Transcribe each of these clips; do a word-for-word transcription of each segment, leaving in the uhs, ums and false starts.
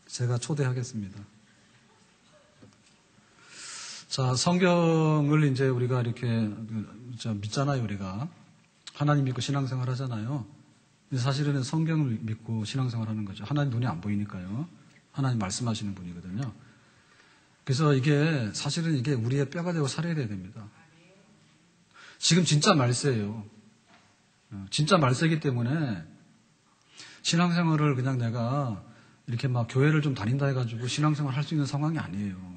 제가 초대하겠습니다. 자, 성경을 이제 우리가 이렇게 믿잖아요, 우리가. 하나님 믿고 신앙생활 하잖아요. 근데 사실은 성경을 믿고 신앙생활 하는 거죠. 하나님 눈이 안 보이니까요. 하나님 말씀하시는 분이거든요. 그래서 이게 사실은 이게 우리의 뼈가 되고 살이 돼야 됩니다. 지금 진짜 말세예요. 진짜 말세이기 때문에 신앙생활을 그냥 내가 이렇게 막 교회를 좀 다닌다 해가지고 신앙생활 할 수 있는 상황이 아니에요.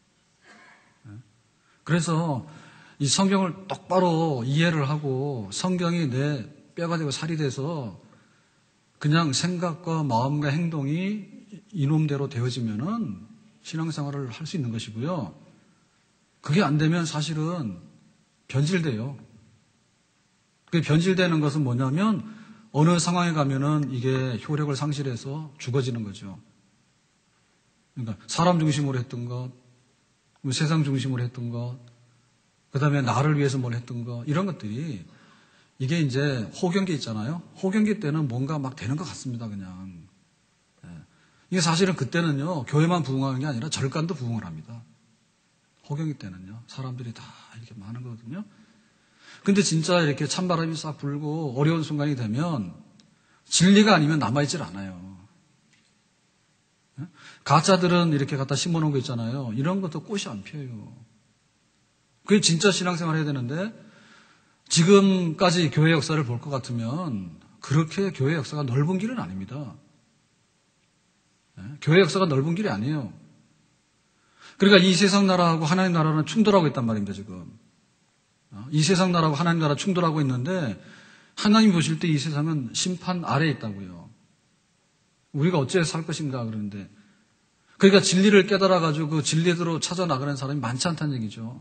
그래서 이 성경을 똑바로 이해를 하고 성경이 내 뼈가 되고 살이 돼서 그냥 생각과 마음과 행동이 이놈대로 되어지면은 신앙생활을 할 수 있는 것이고요. 그게 안 되면 사실은 변질돼요. 그게 변질되는 것은 뭐냐면 어느 상황에 가면은 이게 효력을 상실해서 죽어지는 거죠. 그러니까 사람 중심으로 했던 것, 세상 중심으로 했던 것, 그 다음에 나를 위해서 뭘 했던 것, 이런 것들이 이게 이제 호경기 있잖아요. 호경기 때는 뭔가 막 되는 것 같습니다, 그냥. 네. 이게 사실은 그때는요, 교회만 부흥하는 게 아니라 절간도 부흥을 합니다. 호경기 때는요, 사람들이 다 이렇게 많은 거거든요. 근데 진짜 이렇게 찬바람이 싹 불고 어려운 순간이 되면 진리가 아니면 남아있질 않아요. 네? 가짜들은 이렇게 갖다 심어놓은 거 있잖아요. 이런 것도 꽃이 안 피어요. 그게 진짜 신앙생활 해야 되는데 지금까지 교회 역사를 볼 것 같으면 그렇게 교회 역사가 넓은 길은 아닙니다. 네? 교회 역사가 넓은 길이 아니에요. 그러니까 이 세상 나라하고 하나님 나라는 충돌하고 있단 말입니다, 지금. 이 세상 나라하고 하나님 나라 충돌하고 있는데 하나님 보실 때 이 세상은 심판 아래에 있다고요. 우리가 어째 살 것인가 그러는데 그러니까 진리를 깨달아가지고 그 진리대로 찾아 나가는 사람이 많지 않다는 얘기죠.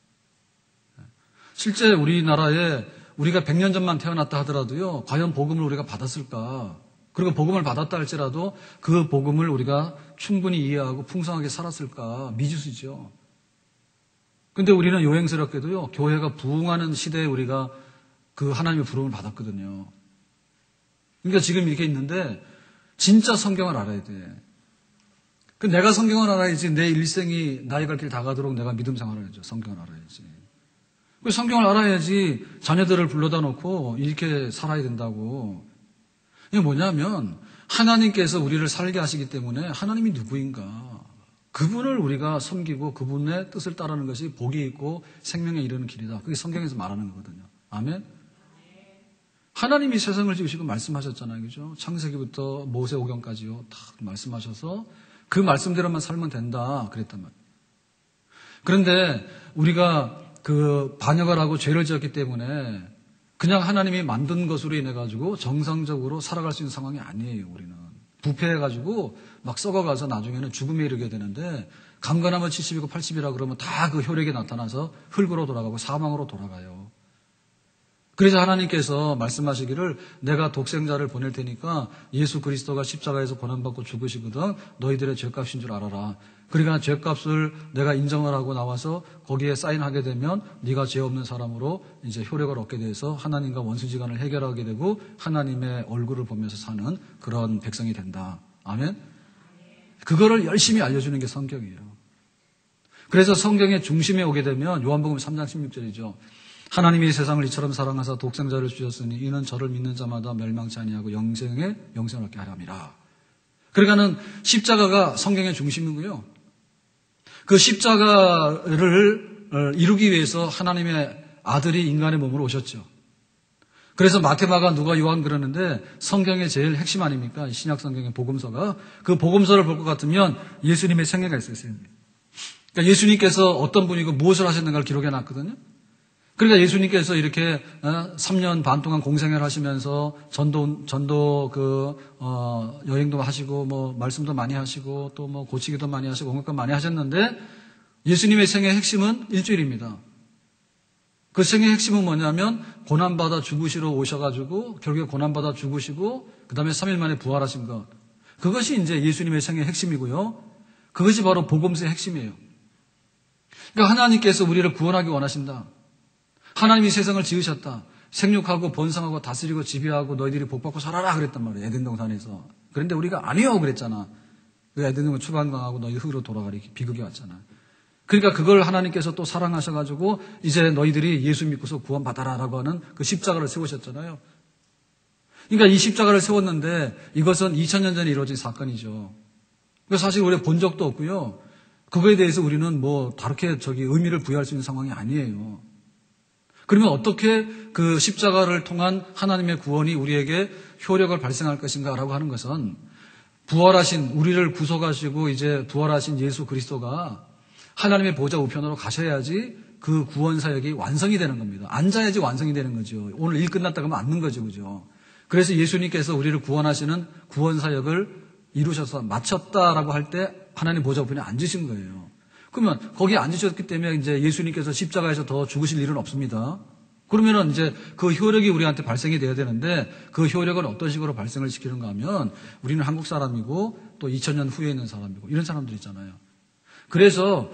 실제 우리나라에 우리가 백 년 전만 태어났다 하더라도요, 과연 복음을 우리가 받았을까? 그리고 복음을 받았다 할지라도 그 복음을 우리가 충분히 이해하고 풍성하게 살았을까? 미지수죠. 근데 우리는 요행스럽게도요, 교회가 부흥하는 시대에 우리가 그 하나님의 부름을 받았거든요. 그러니까 지금 이렇게 있는데, 진짜 성경을 알아야 돼. 그 내가 성경을 알아야지 내 일생이 나의 갈 길 다 가도록 내가 믿음 생활을 해야죠. 성경을 알아야지. 그 성경을 알아야지 자녀들을 불러다 놓고 이렇게 살아야 된다고. 이게 뭐냐면, 하나님께서 우리를 살게 하시기 때문에 하나님이 누구인가? 그분을 우리가 섬기고 그분의 뜻을 따르는 것이 복이 있고 생명에 이르는 길이다. 그게 성경에서 말하는 거거든요. 아멘? 하나님이 세상을 지으시고 말씀하셨잖아요. 그죠? 창세기부터 모세오경까지요. 다 말씀하셔서 그 말씀대로만 살면 된다. 그랬단 말이에요. 그런데 우리가 그 반역을 하고 죄를 지었기 때문에 그냥 하나님이 만든 것으로 인해 가지고 정상적으로 살아갈 수 있는 상황이 아니에요. 우리는. 부패해가지고 막 썩어가서 나중에는 죽음에 이르게 되는데 강건하면 칠십이고 팔십이라 그러면 다 그 효력이 나타나서 흙으로 돌아가고 사망으로 돌아가요. 그래서 하나님께서 말씀하시기를 내가 독생자를 보낼 테니까 예수 그리스도가 십자가에서 고난받고 죽으시거든 너희들의 죄값인 줄 알아라. 그러니까 죄값을 내가 인정을 하고 나와서 거기에 사인하게 되면 네가 죄 없는 사람으로 이제 효력을 얻게 돼서 하나님과 원수지간을 해결하게 되고 하나님의 얼굴을 보면서 사는 그런 백성이 된다. 아멘? 그거를 열심히 알려주는 게 성경이에요. 그래서 성경의 중심에 오게 되면 요한복음 삼 장 십육 절이죠. 하나님이 세상을 이처럼 사랑하사 독생자를 주셨으니 이는 저를 믿는 자마다 멸망치 아니하고 영생에 영생을 얻게 하렵니다. 그러니까는 십자가가 성경의 중심이고요. 그 십자가를 이루기 위해서 하나님의 아들이 인간의 몸으로 오셨죠. 그래서 마태마가 누가 요한 그러는데 성경의 제일 핵심 아닙니까? 신약 성경의 복음서가. 그 복음서를 볼 것 같으면 예수님의 생애가 있었어요. 그러니까 예수님께서 어떤 분이고 무엇을 하셨는가를 기록해 놨거든요. 그러니까 예수님께서 이렇게 삼 년 반 동안 공생애를 하시면서 전도 전도 그 어, 여행도 하시고 뭐 말씀도 많이 하시고 또 뭐 고치기도 많이 하시고 온갖 것 많이 하셨는데 예수님의 생애의 핵심은 일주일입니다. 그 생애의 핵심은 뭐냐면 고난받아 죽으시러 오셔가지고 결국에 고난받아 죽으시고 그 다음에 삼 일 만에 부활하신 것. 그것이 이제 예수님의 생애의 핵심이고요. 그것이 바로 복음서의 핵심이에요. 그러니까 하나님께서 우리를 구원하기 원하신다. 하나님이 세상을 지으셨다. 생육하고 번성하고 다스리고 지배하고 너희들이 복받고 살아라 그랬단 말이에요. 에덴 동산에서. 그런데 우리가 아니요 그랬잖아. 그 에덴동산 추방당하고 너희 흙으로 돌아가리 비극이 왔잖아요. 그러니까 그걸 하나님께서 또 사랑하셔가지고 이제 너희들이 예수 믿고서 구원받아라라고 하는 그 십자가를 세우셨잖아요. 그러니까 이 십자가를 세웠는데 이것은 이천 년 전에 이루어진 사건이죠. 그래서 사실 우리가 본 적도 없고요. 그거에 대해서 우리는 뭐 다르게 저기 의미를 부여할 수 있는 상황이 아니에요. 그러면 어떻게 그 십자가를 통한 하나님의 구원이 우리에게 효력을 발생할 것인가라고 하는 것은 부활하신 우리를 구속하시고 이제 부활하신 예수 그리스도가 하나님의 보좌 우편으로 가셔야지 그 구원 사역이 완성이 되는 겁니다. 앉아야지 완성이 되는 거죠. 오늘 일 끝났다 그러면 앉는 거죠. 그죠? 그래서 예수님께서 우리를 구원하시는 구원 사역을 이루셔서 마쳤다라고 할 때 하나님 보좌 우편에 앉으신 거예요. 그러면 거기에 앉으셨기 때문에 이제 예수님께서 십자가에서 더 죽으실 일은 없습니다. 그러면은 이제 그 효력이 우리한테 발생이 돼야 되는데 그 효력은 어떤 식으로 발생을 시키는가 하면 우리는 한국 사람이고 또 이천 년 후에 있는 사람이고 이런 사람들 있잖아요. 그래서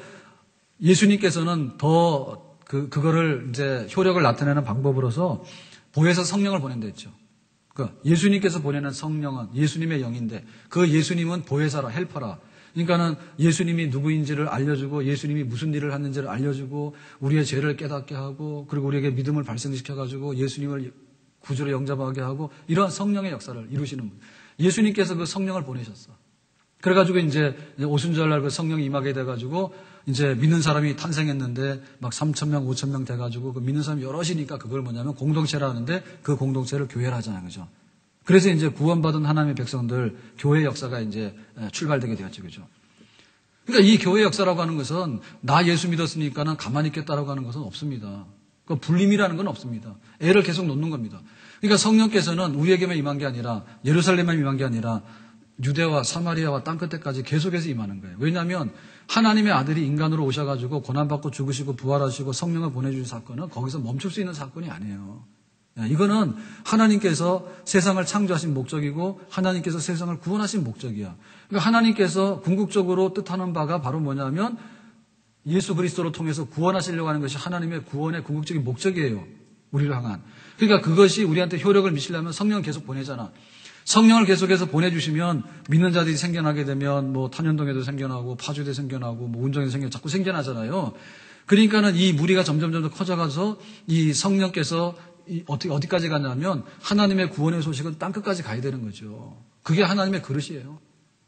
예수님께서는 더 그, 그거를 이제 효력을 나타내는 방법으로서 보혜사 성령을 보낸다 했죠. 그 예수님께서 보내는 성령은 예수님의 영인데 그 예수님은 보혜사라, 헬퍼라. 그러니까는 예수님이 누구인지를 알려주고 예수님이 무슨 일을 하는지를 알려주고 우리의 죄를 깨닫게 하고 그리고 우리에게 믿음을 발생시켜가지고 예수님을 구주로 영접하게 하고 이러한 성령의 역사를 이루시는 분. 예수님께서 그 성령을 보내셨어. 그래가지고 이제 오순절날 그 성령이 임하게 돼가지고 이제 믿는 사람이 탄생했는데 막 삼천 명, 오천 명 돼가지고 그 믿는 사람이 여럿이니까 그걸 뭐냐면 공동체라 하는데 그 공동체를 교회라 하잖아요. 그죠? 그래서 이제 구원받은 하나님의 백성들 교회 역사가 이제 출발되게 되었죠. 그죠? 그러니까 이 교회 역사라고 하는 것은 나 예수 믿었으니까는 가만히 있겠다라고 하는 것은 없습니다. 그 불림이라는 건 없습니다. 애를 계속 놓는 겁니다. 그러니까 성령께서는 우리에게만 임한 게 아니라 예루살렘만 임한 게 아니라 유대와 사마리아와 땅끝에까지 계속해서 임하는 거예요. 왜냐하면 하나님의 아들이 인간으로 오셔가지고 고난받고 죽으시고 부활하시고 성령을 보내주신 사건은 거기서 멈출 수 있는 사건이 아니에요. 이거는 하나님께서 세상을 창조하신 목적이고 하나님께서 세상을 구원하신 목적이야. 그러니까 하나님께서 궁극적으로 뜻하는 바가 바로 뭐냐면 예수 그리스도로 통해서 구원하시려고 하는 것이 하나님의 구원의 궁극적인 목적이에요. 우리를 향한. 그러니까 그것이 우리한테 효력을 미치려면 성령을 계속 보내잖아. 성령을 계속해서 보내주시면 믿는 자들이 생겨나게 되면 뭐 탄현동에도 생겨나고 파주도 생겨나고 뭐 운정에도 생겨 자꾸 생겨나잖아요. 그러니까는 이 무리가 점점 점점 커져가서 이 성령께서 이 어떻게 어디까지 가냐면 하나님의 구원의 소식은 땅 끝까지 가야 되는 거죠. 그게 하나님의 그릇이에요.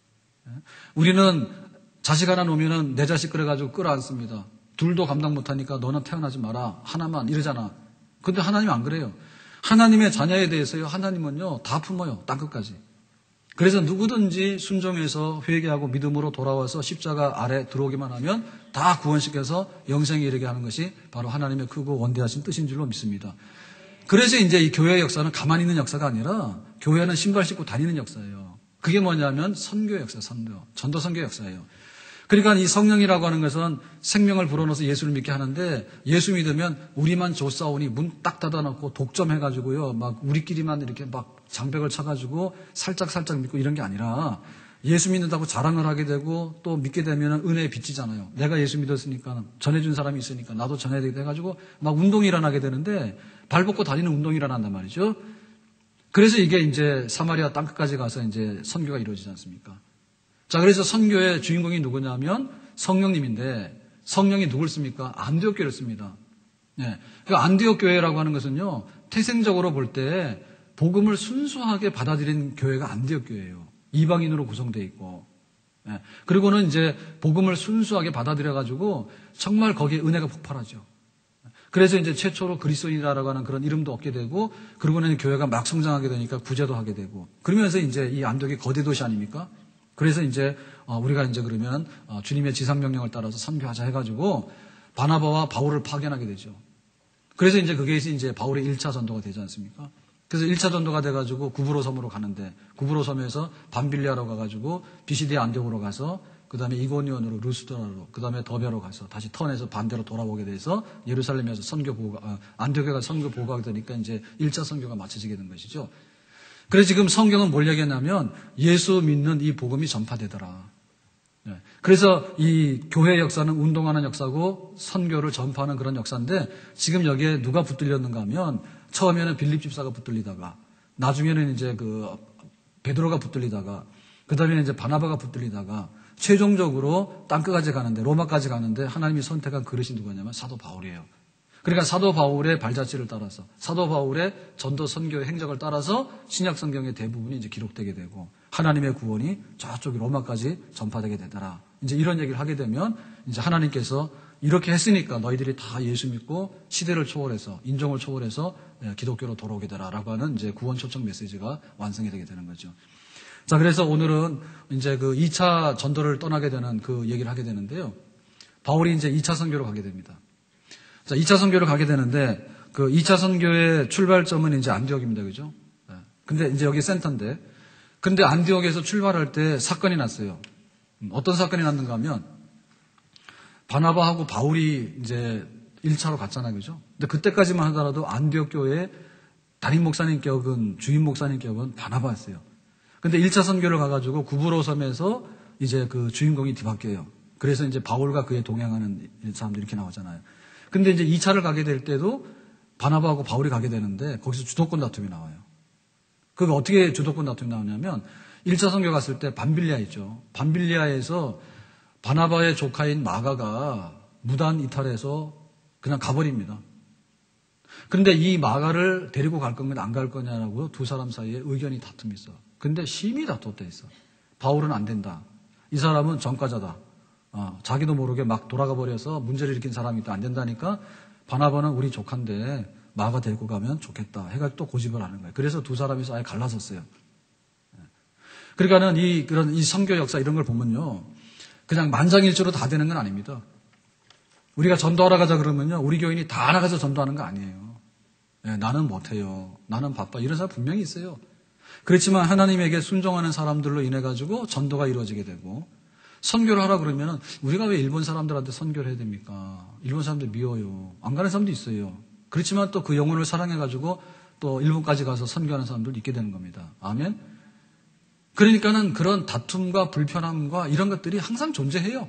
우리는 자식 하나 놓으면은 내 자식 그래가지고 끌어안습니다. 둘도 감당 못하니까 너는 태어나지 마라. 하나만 이러잖아. 근데 하나님 안 그래요. 하나님의 자녀에 대해서요. 하나님은요 다 품어요. 땅 끝까지. 그래서 누구든지 순종해서 회개하고 믿음으로 돌아와서 십자가 아래 들어오기만 하면 다 구원시켜서 영생에 이르게 하는 것이 바로 하나님의 크고 원대하신 뜻인 줄로 믿습니다. 그래서 이제 이 교회의 역사는 가만히 있는 역사가 아니라 교회는 신발 신고 다니는 역사예요. 그게 뭐냐면 선교 역사, 선교, 전도 선교 역사예요. 그러니까 이 성령이라고 하는 것은 생명을 불어넣어서 예수를 믿게 하는데 예수 믿으면 우리만 조사오니 문 딱 닫아놓고 독점해가지고요. 막 우리끼리만 이렇게 막 장벽을 쳐가지고 살짝살짝 믿고 이런 게 아니라 예수 믿는다고 자랑을 하게 되고 또 믿게 되면 은혜에 빚지잖아요. 내가 예수 믿었으니까 전해준 사람이 있으니까 나도 전해야 되게 돼가지고 막 운동이 일어나게 되는데 발 벗고 다니는 운동이 일어난단 말이죠. 그래서 이게 이제 사마리아 땅끝까지 가서 이제 선교가 이루어지지 않습니까? 자, 그래서 선교의 주인공이 누구냐면 성령님인데 성령이 누굴 씁니까? 안디옥 교회를 씁니다. 네. 그 안디옥 교회라고 하는 것은요, 태생적으로 볼 때 복음을 순수하게 받아들인 교회가 안디옥 교회예요. 이방인으로 구성되어 있고. 네. 그리고는 이제 복음을 순수하게 받아들여가지고 정말 거기에 은혜가 폭발하죠. 그래서 이제 최초로 그리스도인이라고 하는 그런 이름도 얻게 되고, 그리고는 교회가 막 성장하게 되니까 구제도 하게 되고, 그러면서 이제 이 안디옥이 거대 도시 아닙니까? 그래서 이제 우리가 이제 그러면 주님의 지상 명령을 따라서 선교하자 해가지고 바나바와 바울을 파견하게 되죠. 그래서 이제 그게 이제 바울의 일 차 전도가 되지 않습니까? 그래서 일 차 전도가 돼가지고 구브로 섬으로 가는데 구브로 섬에서 밤빌리아로 가가지고 비시디아 안디옥으로 가서 그 다음에 이고니온으로 루스드라로 그 다음에 더베로 가서 다시 턴해서 반대로 돌아오게 돼서 예루살렘에서 선교 보고가 아, 안디옥에가 선교 보고가 되니까 이제 일 차 선교가 마쳐지게 된 것이죠. 그래서 지금 성경은 뭘 얘기했냐면 예수 믿는 이 복음이 전파되더라. 네. 그래서 이 교회 역사는 운동하는 역사고 선교를 전파하는 그런 역사인데 지금 여기에 누가 붙들렸는가 하면 처음에는 빌립 집사가 붙들리다가 나중에는 이제 그 베드로가 붙들리다가 그 다음에 이제 바나바가 붙들리다가 최종적으로 땅끝까지 가는데, 로마까지 가는데 하나님이 선택한 그릇이 누구냐면 사도 바울이에요. 그러니까 사도 바울의 발자취를 따라서, 사도 바울의 전도 선교의 행적을 따라서 신약 성경의 대부분이 이제 기록되게 되고, 하나님의 구원이 저쪽 로마까지 전파되게 되더라. 이제 이런 얘기를 하게 되면, 이제 하나님께서 이렇게 했으니까 너희들이 다 예수 믿고 시대를 초월해서, 인종을 초월해서 기독교로 돌아오게 되라라고 하는 이제 구원 초청 메시지가 완성이 되게 되는 거죠. 자, 그래서 오늘은 이제 그 이 차 전도를 떠나게 되는 그 얘기를 하게 되는데요. 바울이 이제 이 차 선교로 가게 됩니다. 자, 이 차 선교를 가게 되는데, 그 이 차 선교의 출발점은 이제 안디옥입니다. 그죠? 네. 근데 이제 여기 센터인데, 근데 안디옥에서 출발할 때 사건이 났어요. 어떤 사건이 났는가 하면, 바나바하고 바울이 이제 일 차로 갔잖아요. 그죠? 근데 그때까지만 하더라도 안디옥 교회의 담임 목사님 격은, 주임 목사님 격은 바나바였어요. 근데 일 차 선교를 가가지고 구브로 섬에서 이제 그 주인공이 뒤바뀌어요. 그래서 이제 바울과 그에 동행하는 사람들이 이렇게 나오잖아요. 근데 이제 이 차를 가게 될 때도 바나바하고 바울이 가게 되는데 거기서 주도권 다툼이 나와요. 그게 어떻게 주도권 다툼이 나오냐면 일 차 선교 갔을 때 밤빌리아 있죠. 밤빌리아에서 바나바의 조카인 마가가 무단 이탈해서 그냥 가버립니다. 그런데 이 마가를 데리고 갈 거면 안 갈 거냐라고 두 사람 사이에 의견이 다툼이 있어. 근데 심히 다투었대 있어. 바울은 안 된다. 이 사람은 전과자다. 어, 자기도 모르게 막 돌아가 버려서 문제를 일으킨 사람이 또 안 된다니까 바나바는 우리 조카인데 마가 데리고 가면 좋겠다 해가지고 또 고집을 하는 거예요. 그래서 두 사람이서 아예 갈라섰어요. 그러니까는 이 그런 이 선교 역사 이런 걸 보면요, 그냥 만장일치로 다 되는 건 아닙니다. 우리가 전도하러 가자 그러면요, 우리 교인이 다 나가서 전도하는 거 아니에요. 네, 나는 못해요. 나는 바빠. 이런 사람 분명히 있어요. 그렇지만 하나님에게 순종하는 사람들로 인해 가지고 전도가 이루어지게 되고, 선교를 하라 그러면 우리가 왜 일본 사람들한테 선교를 해야 됩니까? 일본 사람들 미워요. 안 가는 사람도 있어요. 그렇지만 또 그 영혼을 사랑해가지고 또 일본까지 가서 선교하는 사람들도 있게 되는 겁니다. 아멘? 그러니까는 그런 다툼과 불편함과 이런 것들이 항상 존재해요.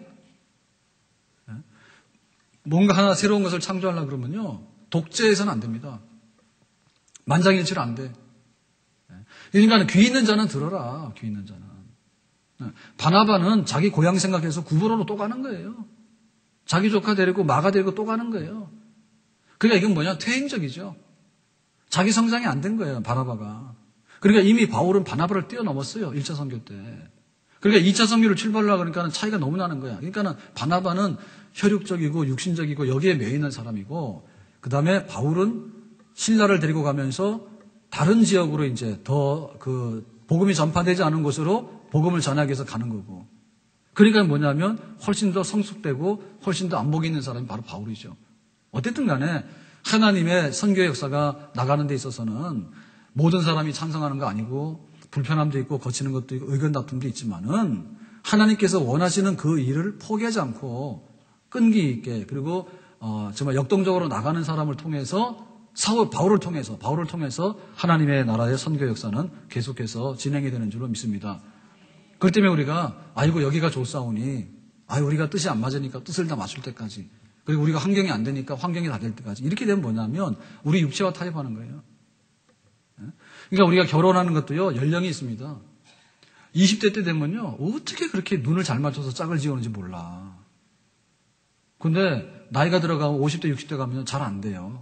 뭔가 하나 새로운 것을 창조하려고 그러면요, 독재해서는 안 됩니다. 만장일치로 안 돼. 그러니까 귀 있는 자는 들어라. 귀 있는 자는. 바나바는 자기 고향 생각해서 구브로로 또 가는 거예요. 자기 조카 데리고 마가 데리고 또 가는 거예요. 그러니까 이건 뭐냐? 퇴행적이죠. 자기 성장이 안 된 거예요, 바나바가. 그러니까 이미 바울은 바나바를 뛰어넘었어요, 일 차 선교 때. 그러니까 이 차 선교를 출발하려고 그러니까 차이가 너무 나는 거야. 그러니까 바나바는 혈육적이고 육신적이고 여기에 매이는 사람이고, 그 다음에 바울은 신라를 데리고 가면서 다른 지역으로 이제 더 그 복음이 전파되지 않은 곳으로 복음을 전하기 위해서 가는 거고. 그러니까 뭐냐면 훨씬 더 성숙되고 훨씬 더 안목이 있는 사람이 바로 바울이죠. 어쨌든 간에 하나님의 선교 역사가 나가는 데 있어서는 모든 사람이 찬성하는 거 아니고 불편함도 있고 거치는 것도 있고 의견 다툼도 있지만은 하나님께서 원하시는 그 일을 포기하지 않고 끈기 있게, 그리고 어, 정말 역동적으로 나가는 사람을 통해서, 사울, 바울을 통해서, 바울을 통해서 하나님의 나라의 선교 역사는 계속해서 진행이 되는 줄로 믿습니다. 그렇기 때문에 우리가, 아이고, 여기가 좋사오니, 아이, 우리가 뜻이 안 맞으니까 뜻을 다 맞출 때까지, 그리고 우리가 환경이 안 되니까 환경이 다 될 때까지, 이렇게 되면 뭐냐면, 우리 육체와 타협하는 거예요. 그러니까 우리가 결혼하는 것도요, 연령이 있습니다. 이십 대 때 되면요, 어떻게 그렇게 눈을 잘 맞춰서 짝을 지어오는지 몰라. 근데 나이가 들어가면 오십 대, 육십 대 가면 잘 안 돼요.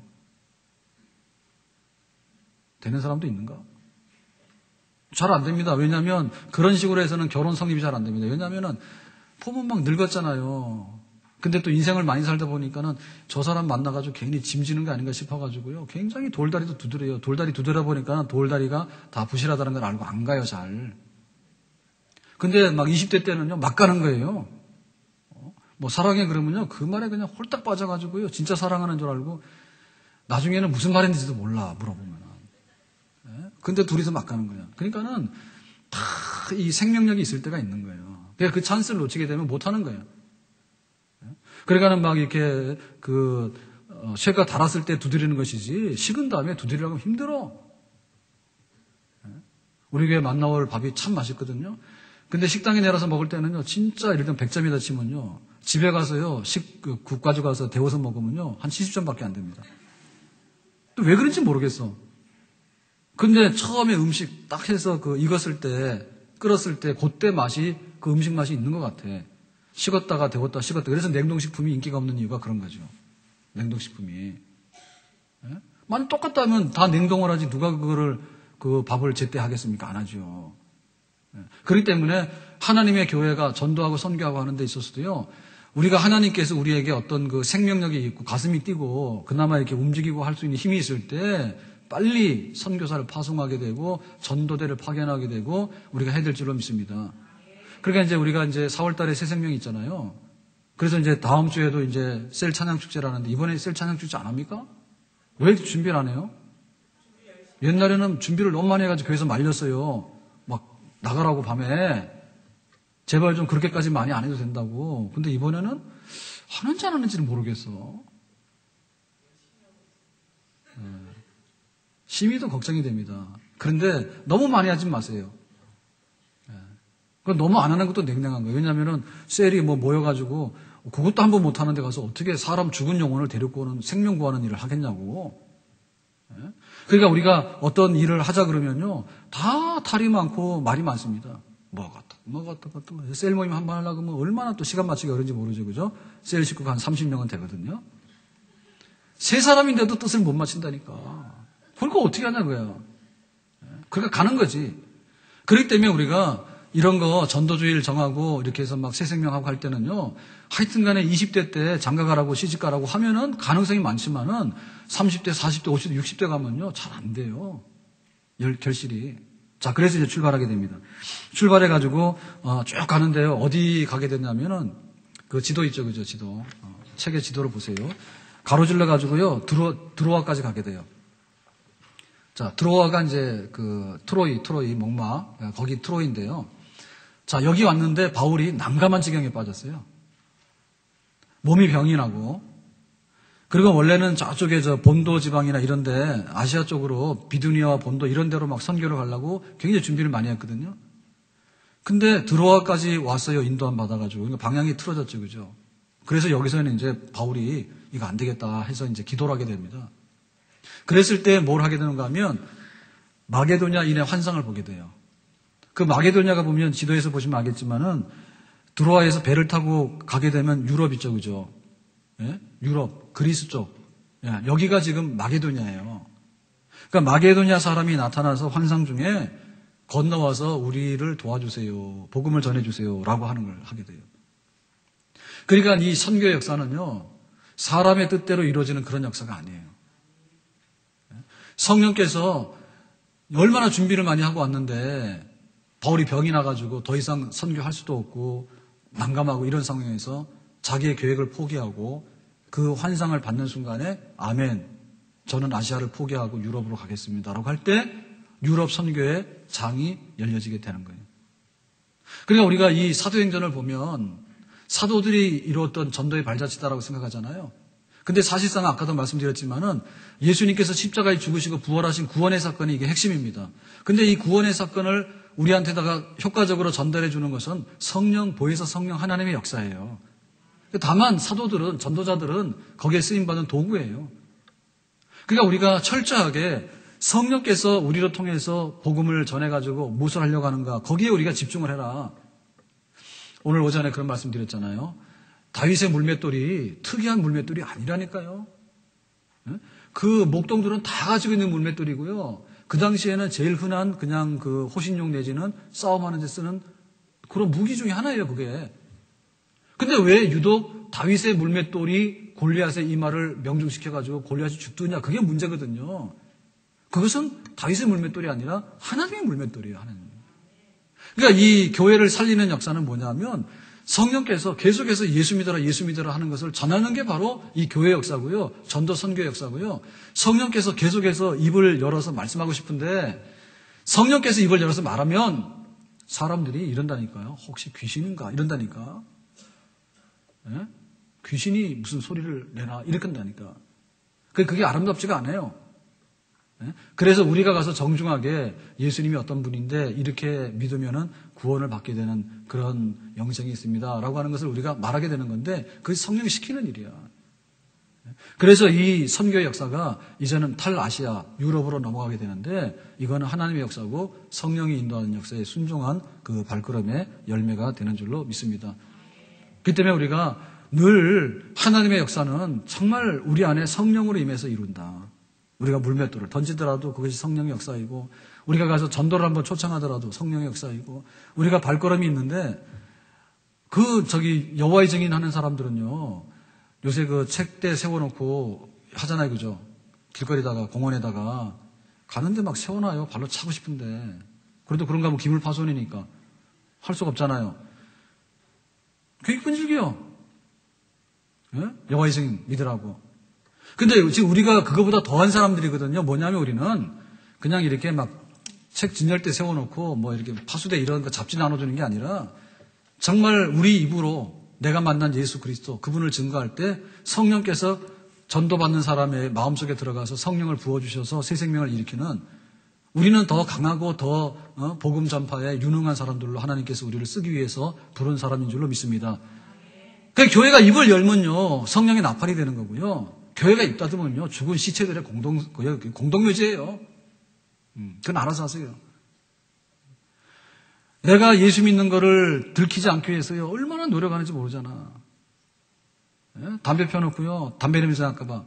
되는 사람도 있는가? 잘 안 됩니다. 왜냐하면 그런 식으로 해서는 결혼 성립이 잘 안 됩니다. 왜냐하면 보면 막 늙었잖아요. 근데 또 인생을 많이 살다 보니까는 저 사람 만나가지고 괜히 짐 지는 게 아닌가 싶어가지고요, 굉장히 돌다리도 두드려요. 돌다리 두드려 보니까 돌다리가 다 부실하다는 걸 알고 안 가요, 잘. 근데 막 이십 대 때는요, 막 가는 거예요. 뭐 사랑해 그러면요, 그 말에 그냥 홀딱 빠져가지고요, 진짜 사랑하는 줄 알고 나중에는 무슨 말인지도 몰라, 물어보면. 네? 근데 둘이서 막 가는 거야. 그러니까는 다 이 생명력이 있을 때가 있는 거예요. 그러니까 그 찬스를 놓치게 되면 못 하는 거예요. 그러니까는 막 이렇게 그 어, 쇠가 닳았을 때 두드리는 것이지, 식은 다음에 두드리려고 하면 힘들어. 우리 교회 만나올 밥이 참 맛있거든요. 근데 식당에 내려서 먹을 때는요, 진짜 예를 들면 백 점이다 치면요, 집에 가서요, 식, 그, 국 가져가서 데워서 먹으면요, 한 칠십 점밖에 안 됩니다. 또 왜 그런지 모르겠어. 근데 처음에 음식 딱 해서 그 익었을 때 끓었을 때 그때 맛이 그 음식 맛이 있는 것 같아. 식었다가 데웠다 식었다. 그래서 냉동식품이 인기가 없는 이유가 그런 거죠. 냉동식품이. 예? 만약 똑같다면 다 냉동을 하지 누가 그거를 그 밥을 제때 하겠습니까? 안 하죠. 예. 그렇기 때문에 하나님의 교회가 전도하고 선교하고 하는 데 있어서도요. 우리가 하나님께서 우리에게 어떤 그 생명력이 있고 가슴이 뛰고 그나마 이렇게 움직이고 할 수 있는 힘이 있을 때 빨리 선교사를 파송하게 되고 전도대를 파견하게 되고 우리가 해야 될 줄로 믿습니다. 그러니까 이제 우리가 이제 사월 달에 새 생명이 있잖아요. 그래서 이제 다음 주에도 이제 셀 찬양 축제라는데 이번에 셀 찬양 축제 안 합니까? 왜 준비를 안 해요? 옛날에는 준비를 너무 많이 해가지고 교회에서 말렸어요. 막 나가라고 밤에. 제발 좀 그렇게까지 많이 안 해도 된다고. 근데 이번에는 하는지 안 하는지는 모르겠어. 네. 심의도 걱정이 됩니다. 그런데 너무 많이 하지 마세요. 네. 너무 안 하는 것도 냉랭한 거예요. 왜냐하면 셀이 뭐 모여가지고 그것도 한 번 못 하는데 가서 어떻게 사람 죽은 영혼을 데리고 오는 생명 구하는 일을 하겠냐고. 네. 그러니까 우리가 어떤 일을 하자 그러면요. 다 탈이 많고 말이 많습니다. 뭐 같다, 뭐 같다, 같다. 셀 모임 한 번 하려고 하면 얼마나 또 시간 맞추기가 어려운지 모르죠. 그죠? 셀 식구가 한 삼십 명은 되거든요. 세 사람인데도 뜻을 못 맞춘다니까. 그러니까 어떻게 하냐고요. 그러니까 가는 거지. 그렇기 때문에 우리가 이런 거 전도주의를 정하고 이렇게 해서 막 새 생명하고 할 때는요. 하여튼 간에 이십 대 때 장가가라고 시집가라고 하면은 가능성이 많지만은 삼십 대, 사십 대, 오십 대, 육십 대 가면요. 잘 안 돼요. 열, 결실이. 자, 그래서 이제 출발하게 됩니다. 출발해가지고, 어, 쭉 가는데요. 어디 가게 됐냐면은, 그 지도 있죠, 그죠, 지도. 어, 책의 지도를 보세요. 가로질러가지고요, 드로, 드로아까지 가게 돼요. 자, 드로아가 이제 그, 트로이, 트로이, 목마, 거기 트로이인데요. 자, 여기 왔는데 바울이 난감한 지경에 빠졌어요. 몸이 병이 나고, 그리고 원래는 저쪽에 저 본도 지방이나 이런데 아시아 쪽으로 비두니아와 본도 이런 데로 막 선교를 가려고 굉장히 준비를 많이 했거든요. 근데 드로아까지 왔어요. 인도함 받아가지고. 그러니까 방향이 틀어졌죠. 그죠? 그래서 여기서는 이제 바울이 이거 안 되겠다 해서 이제 기도를 하게 됩니다. 그랬을 때 뭘 하게 되는가 하면 마게도냐인의 환상을 보게 돼요. 그 마게도냐가 보면 지도에서 보시면 알겠지만은 드로아에서 배를 타고 가게 되면 유럽 있죠. 그죠? 예? 유럽, 그리스 쪽. 예, 여기가 지금 마게도냐예요. 그러니까 마게도냐 사람이 나타나서 환상 중에 건너와서 우리를 도와주세요. 복음을 전해주세요. 라고 하는 걸 하게 돼요. 그러니까 이 선교의 역사는요. 사람의 뜻대로 이루어지는 그런 역사가 아니에요. 성령께서 얼마나 준비를 많이 하고 왔는데 바울이 병이 나가지고 더 이상 선교할 수도 없고 난감하고 이런 상황에서 자기의 계획을 포기하고 그 환상을 받는 순간에 아멘, 저는 아시아를 포기하고 유럽으로 가겠습니다 라고 할 때 유럽 선교의 장이 열려지게 되는 거예요. 그러니까 우리가 이 사도행전을 보면 사도들이 이루었던 전도의 발자취다라고 생각하잖아요. 근데 사실상 아까도 말씀드렸지만은 예수님께서 십자가에 죽으시고 부활하신 구원의 사건이 이게 핵심입니다. 근데 이 구원의 사건을 우리한테다가 효과적으로 전달해 주는 것은 성령, 보혜사 성령 하나님의 역사예요. 다만 사도들은, 전도자들은 거기에 쓰임받은 도구예요. 그러니까 우리가 철저하게 성령께서 우리를 통해서 복음을 전해가지고 무엇을 하려고 하는가, 거기에 우리가 집중을 해라. 오늘 오전에 그런 말씀 드렸잖아요. 다윗의 물맷돌이 특이한 물맷돌이 아니라니까요. 그 목동들은 다 가지고 있는 물맷돌이고요. 그 당시에는 제일 흔한 그냥 그 호신용 내지는 싸움하는 데 쓰는 그런 무기 중에 하나예요, 그게. 근데 왜 유독 다윗의 물맷돌이 골리앗의 이마를 명중시켜가지고 골리앗이 죽더냐? 그게 문제거든요. 그것은 다윗의 물맷돌이 아니라 하나님의 물맷돌이에요, 하나님. 그러니까 이 교회를 살리는 역사는 뭐냐면 성령께서 계속해서 예수 믿어라, 예수 믿어라 하는 것을 전하는 게 바로 이 교회 역사고요. 전도 선교 역사고요. 성령께서 계속해서 입을 열어서 말씀하고 싶은데 성령께서 입을 열어서 말하면 사람들이 이런다니까요. 혹시 귀신인가? 이런다니까. 예? 귀신이 무슨 소리를 내나? 이렇게 한다니까. 그게 아름답지가 않아요. 예? 그래서 우리가 가서 정중하게 예수님이 어떤 분인데 이렇게 믿으면은 구원을 받게 되는 그런 영생이 있습니다. 라고 하는 것을 우리가 말하게 되는 건데 그게 성령이 시키는 일이야. 그래서 이 선교의 역사가 이제는 탈아시아, 유럽으로 넘어가게 되는데 이거는 하나님의 역사고 성령이 인도하는 역사에 순종한 그 발걸음의 열매가 되는 줄로 믿습니다. 그렇기 때문에 우리가 늘 하나님의 역사는 정말 우리 안에 성령으로 임해서 이룬다. 우리가 물맷돌을 던지더라도 그것이 성령의 역사이고 우리가 가서 전도를 한번 초청하더라도 성령의 역사이고 우리가 발걸음이 있는데 그 저기 여호와의 증인 하는 사람들은요 요새 그 책대 세워놓고 하잖아요, 그죠? 길거리다가 공원에다가 가는데 막 세워놔요. 발로 차고 싶은데 그래도 그런가 하면 기물파손이니까 할 수가 없잖아요. 그게 끈질겨요. 예? 여호와의 증인 믿으라고. 근데 지금 우리가 그거보다 더한 사람들이거든요. 뭐냐면 우리는 그냥 이렇게 막 책 진열대 세워놓고 뭐 이렇게 파수대 이런 거 잡지 나눠주는 게 아니라 정말 우리 입으로 내가 만난 예수 그리스도 그분을 증거할 때 성령께서 전도받는 사람의 마음속에 들어가서 성령을 부어주셔서 새 생명을 일으키는 우리는 더 강하고 더 어, 복음 전파에 유능한 사람들로 하나님께서 우리를 쓰기 위해서 부른 사람인 줄로 믿습니다. 그러니까 교회가 입을 열면요 성령의 나팔이 되는 거고요. 교회가 입 닫으면요 죽은 시체들의 공동 공동묘지예요. 음, 그건 알아서 하세요. 내가 예수 믿는 거를 들키지 않기 위해서요 얼마나 노력하는지 모르잖아. 예? 담배 펴놓고요 담배 냄새 날까봐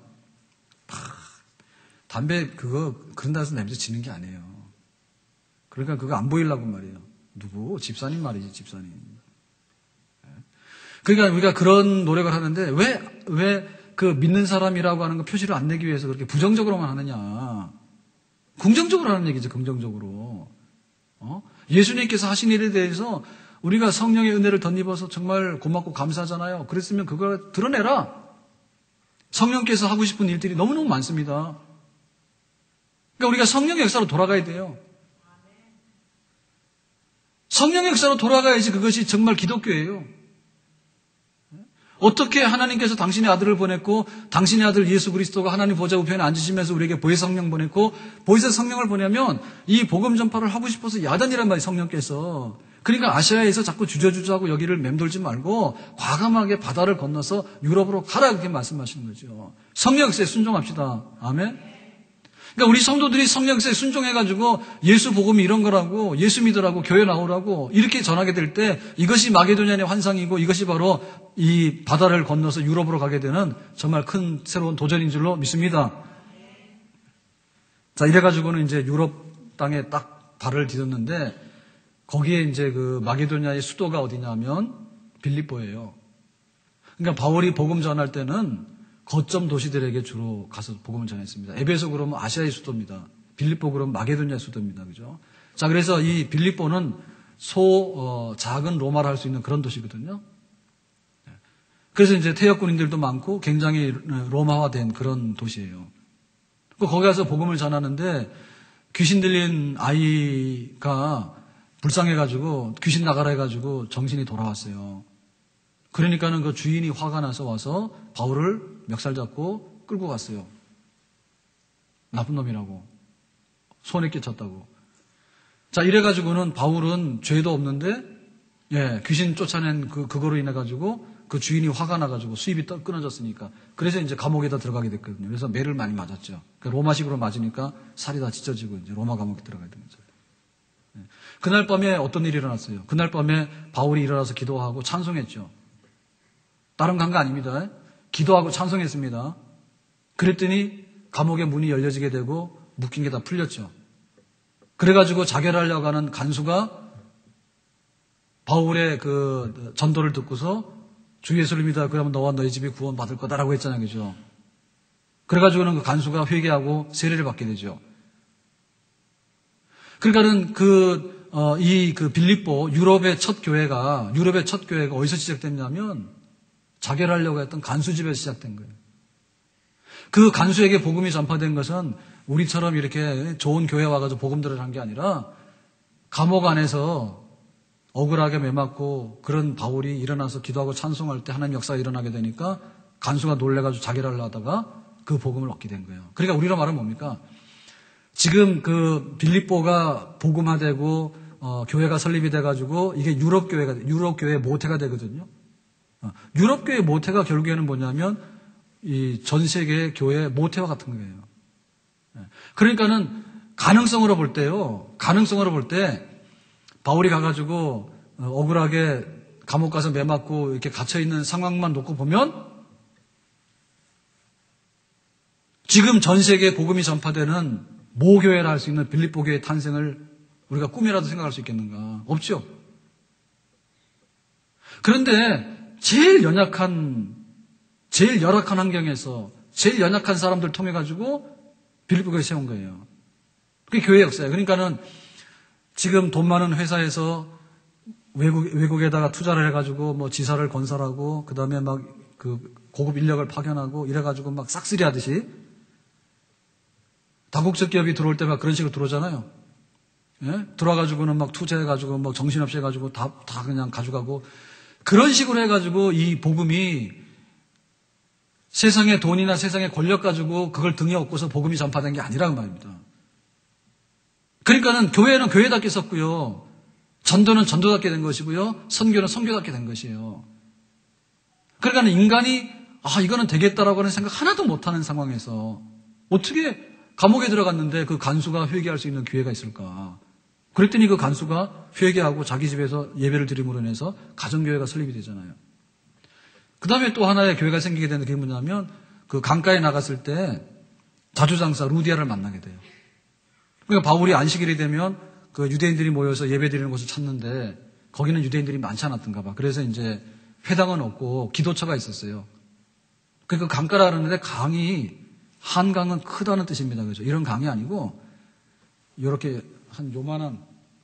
담배 그거 그런 데서 냄새 지는 게 아니에요. 그러니까 그거 안 보이려고 말이에요. 누구? 집사님 말이지, 집사님. 예? 그러니까 우리가 그런 노력을 하는데 왜 왜 그 믿는 사람이라고 하는 거 표시를 안 내기 위해서 그렇게 부정적으로만 하느냐. 긍정적으로 하는 얘기죠, 긍정적으로. 어? 예수님께서 하신 일에 대해서 우리가 성령의 은혜를 덧입어서 정말 고맙고 감사하잖아요. 그랬으면 그걸 드러내라. 성령께서 하고 싶은 일들이 너무너무 많습니다. 그러니까 우리가 성령의 역사로 돌아가야 돼요. 성령의 역사로 돌아가야지 그것이 정말 기독교예요. 어떻게 하나님께서 당신의 아들을 보냈고 당신의 아들 예수 그리스도가 하나님 보좌 우편에 앉으시면서 우리에게 보혜 성령 보냈고 보혜사 성령을 보내면 이 복음 전파를 하고 싶어서 야단이란 말이에요, 성령께서. 그러니까 아시아에서 자꾸 주저주저하고 여기를 맴돌지 말고 과감하게 바다를 건너서 유럽으로 가라 그렇게 말씀하시는 거죠. 성령 역사에 순종합시다. 아멘. 그러니까 우리 성도들이 성령 역사에 순종해가지고 예수 복음이 이런 거라고 예수 믿으라고 교회 나오라고 이렇게 전하게 될 때 이것이 마게도냐의 환상이고 이것이 바로 이 바다를 건너서 유럽으로 가게 되는 정말 큰 새로운 도전인 줄로 믿습니다. 자, 이래가지고는 이제 유럽 땅에 딱 발을 디뎠는데 거기에 이제 그 마게도냐의 수도가 어디냐면 빌립보예요. 그러니까 바울이 복음 전할 때는 거점 도시들에게 주로 가서 복음을 전했습니다. 에베소 그러면 아시아의 수도입니다. 빌립보 그러면 마게도냐의 수도입니다. 그죠? 자, 그래서 이 빌립보는 소, 어, 작은 로마를 할 수 있는 그런 도시거든요. 그래서 이제 태역군인들도 많고 굉장히 로마화된 그런 도시예요. 거기 가서 복음을 전하는데 귀신 들린 아이가 불쌍해가지고 귀신 나가라 해가지고 정신이 돌아왔어요. 그러니까는 그 주인이 화가 나서 와서 바울을 멱살 잡고 끌고 갔어요. 나쁜 놈이라고. 손에 끼쳤다고. 자, 이래가지고는 바울은 죄도 없는데, 예, 귀신 쫓아낸 그, 그거로 인해가지고 그 주인이 화가 나가지고 수입이 떠 끊어졌으니까. 그래서 이제 감옥에다 들어가게 됐거든요. 그래서 매를 많이 맞았죠. 그러니까 로마식으로 맞으니까 살이 다 찢어지고 이제 로마 감옥에 들어가야 되는 거죠. 예. 그날 밤에 어떤 일이 일어났어요? 그날 밤에 바울이 일어나서 기도하고 찬송했죠. 다른 간 거 아닙니다. 기도하고 찬송했습니다. 그랬더니 감옥의 문이 열려지게 되고 묶인 게 다 풀렸죠. 그래가지고 자결하려고 하는 간수가 바울의 그 전도를 듣고서 주 예수를 믿어 그러면 너와 너희 집이 구원 받을 거다라고 했잖아요. 그죠? 그래가지고는 그 간수가 회개하고 세례를 받게 되죠. 그러니까는 그, 어, 이 그 빌립보 유럽의 첫 교회가, 유럽의 첫 교회가 어디서 시작됐냐면 자결하려고 했던 간수집에서 시작된 거예요. 그 간수에게 복음이 전파된 것은 우리처럼 이렇게 좋은 교회 와가지고 복음들을 한 게 아니라 감옥 안에서 억울하게 매맞고 그런 바울이 일어나서 기도하고 찬송할 때 하나님 역사가 일어나게 되니까 간수가 놀래가지고 자결하려 하다가 그 복음을 얻게 된 거예요. 그러니까 우리로 말하면 뭡니까? 지금 그 빌립보가 복음화되고 어, 교회가 설립이 돼가지고 이게 유럽 교회가 유럽 교회의 모태가 되거든요. 어, 유럽 교회의 모태가 결국에는 뭐냐면 이 전 세계 교회 모태와 같은 거예요. 그러니까는 가능성으로 볼 때요, 가능성으로 볼 때 바울이 가가지고 억울하게 감옥 가서 매 맞고 이렇게 갇혀있는 상황만 놓고 보면 지금 전 세계에 복음이 전파되는 모교회라 할 수 있는 빌립보 교회의 탄생을 우리가 꿈이라도 생각할 수 있겠는가? 없죠. 그런데 제일 연약한, 제일 열악한 환경에서 제일 연약한 사람들 통해 가지고 빌립보 교회 세운 거예요. 그게 교회 역사예요. 그러니까는 지금 돈 많은 회사에서 외국, 외국에다가 투자를 해가지고 뭐 지사를 건설하고 그 다음에 막 그 고급 인력을 파견하고 이래가지고 막 싹쓸이 하듯이 다국적 기업이 들어올 때 막 그런 식으로 들어오잖아요. 예? 들어와가지고는 막 투자해가지고 막 정신없이 해가지고 다, 다 그냥 가져가고 그런 식으로 해가지고 이 복음이 세상의 돈이나 세상의 권력 가지고 그걸 등에 업고서 복음이 전파된 게 아니라는 말입니다. 그러니까는 교회는 교회답게 섰고요. 전도는 전도답게 된 것이고요. 선교는 선교답게 된 것이에요. 그러니까 인간이 아 이거는 되겠다라고 하는 생각 하나도 못하는 상황에서 어떻게 감옥에 들어갔는데 그 간수가 회개할 수 있는 기회가 있을까? 그랬더니 그 간수가 회개하고 자기 집에서 예배를 드림으로 인해서 가정교회가 설립이 되잖아요. 그 다음에 또 하나의 교회가 생기게 되는 게 뭐냐면 그 강가에 나갔을 때 자주장사 루디아를 만나게 돼요. 그러니까 바울이 안식일이 되면 그 유대인들이 모여서 예배 드리는 곳을 찾는데 거기는 유대인들이 많지 않았던가 봐. 그래서 이제 회당은 없고 기도처가 있었어요. 그 강가라 그러는데 강이 한강은 크다는 뜻입니다. 그죠? 이런 강이 아니고 이렇게 한 요만한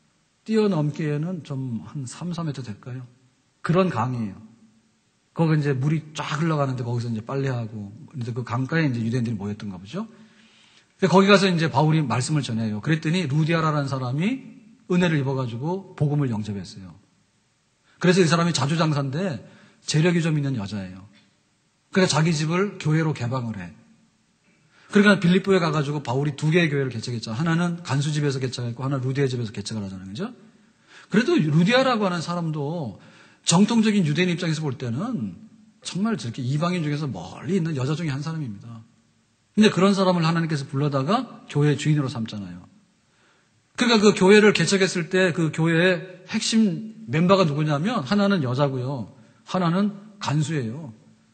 뛰어넘기에는 좀 한 삼, 사 미터 될까요? 그런 강이에요. 거기 이제 물이 쫙 흘러가는데 거기서 이제 빨래하고 근데 그 강가에 이제 유대인들이 모였던가 보죠. 거기 가서 이제 바울이 말씀을 전해요. 그랬더니 루디아라라는 사람이 은혜를 입어가지고 복음을 영접했어요. 그래서 이 사람이 자주장사인데 재력이 좀 있는 여자예요. 그러니까 자기 집을 교회로 개방을 해. 그러니까 빌립보에 가가지고 바울이 두 개의 교회를 개척했죠. 하나는 간수 집에서 개척했고 하나는 루디아 집에서 개척을 하잖아요. 그죠? 그래도 루디아라고 하는 사람도 정통적인 유대인 입장에서 볼 때는 정말 저렇게 이방인 중에서 멀리 있는 여자 중에 한 사람입니다. 근데 그런 사람을 하나님께서 불러다가 교회 주인으로 삼잖아요. 그러니까 그 교회를 개척했을 때 그 교회의 핵심 멤버가 누구냐면 하나는 여자고요. 하나는 간수예요.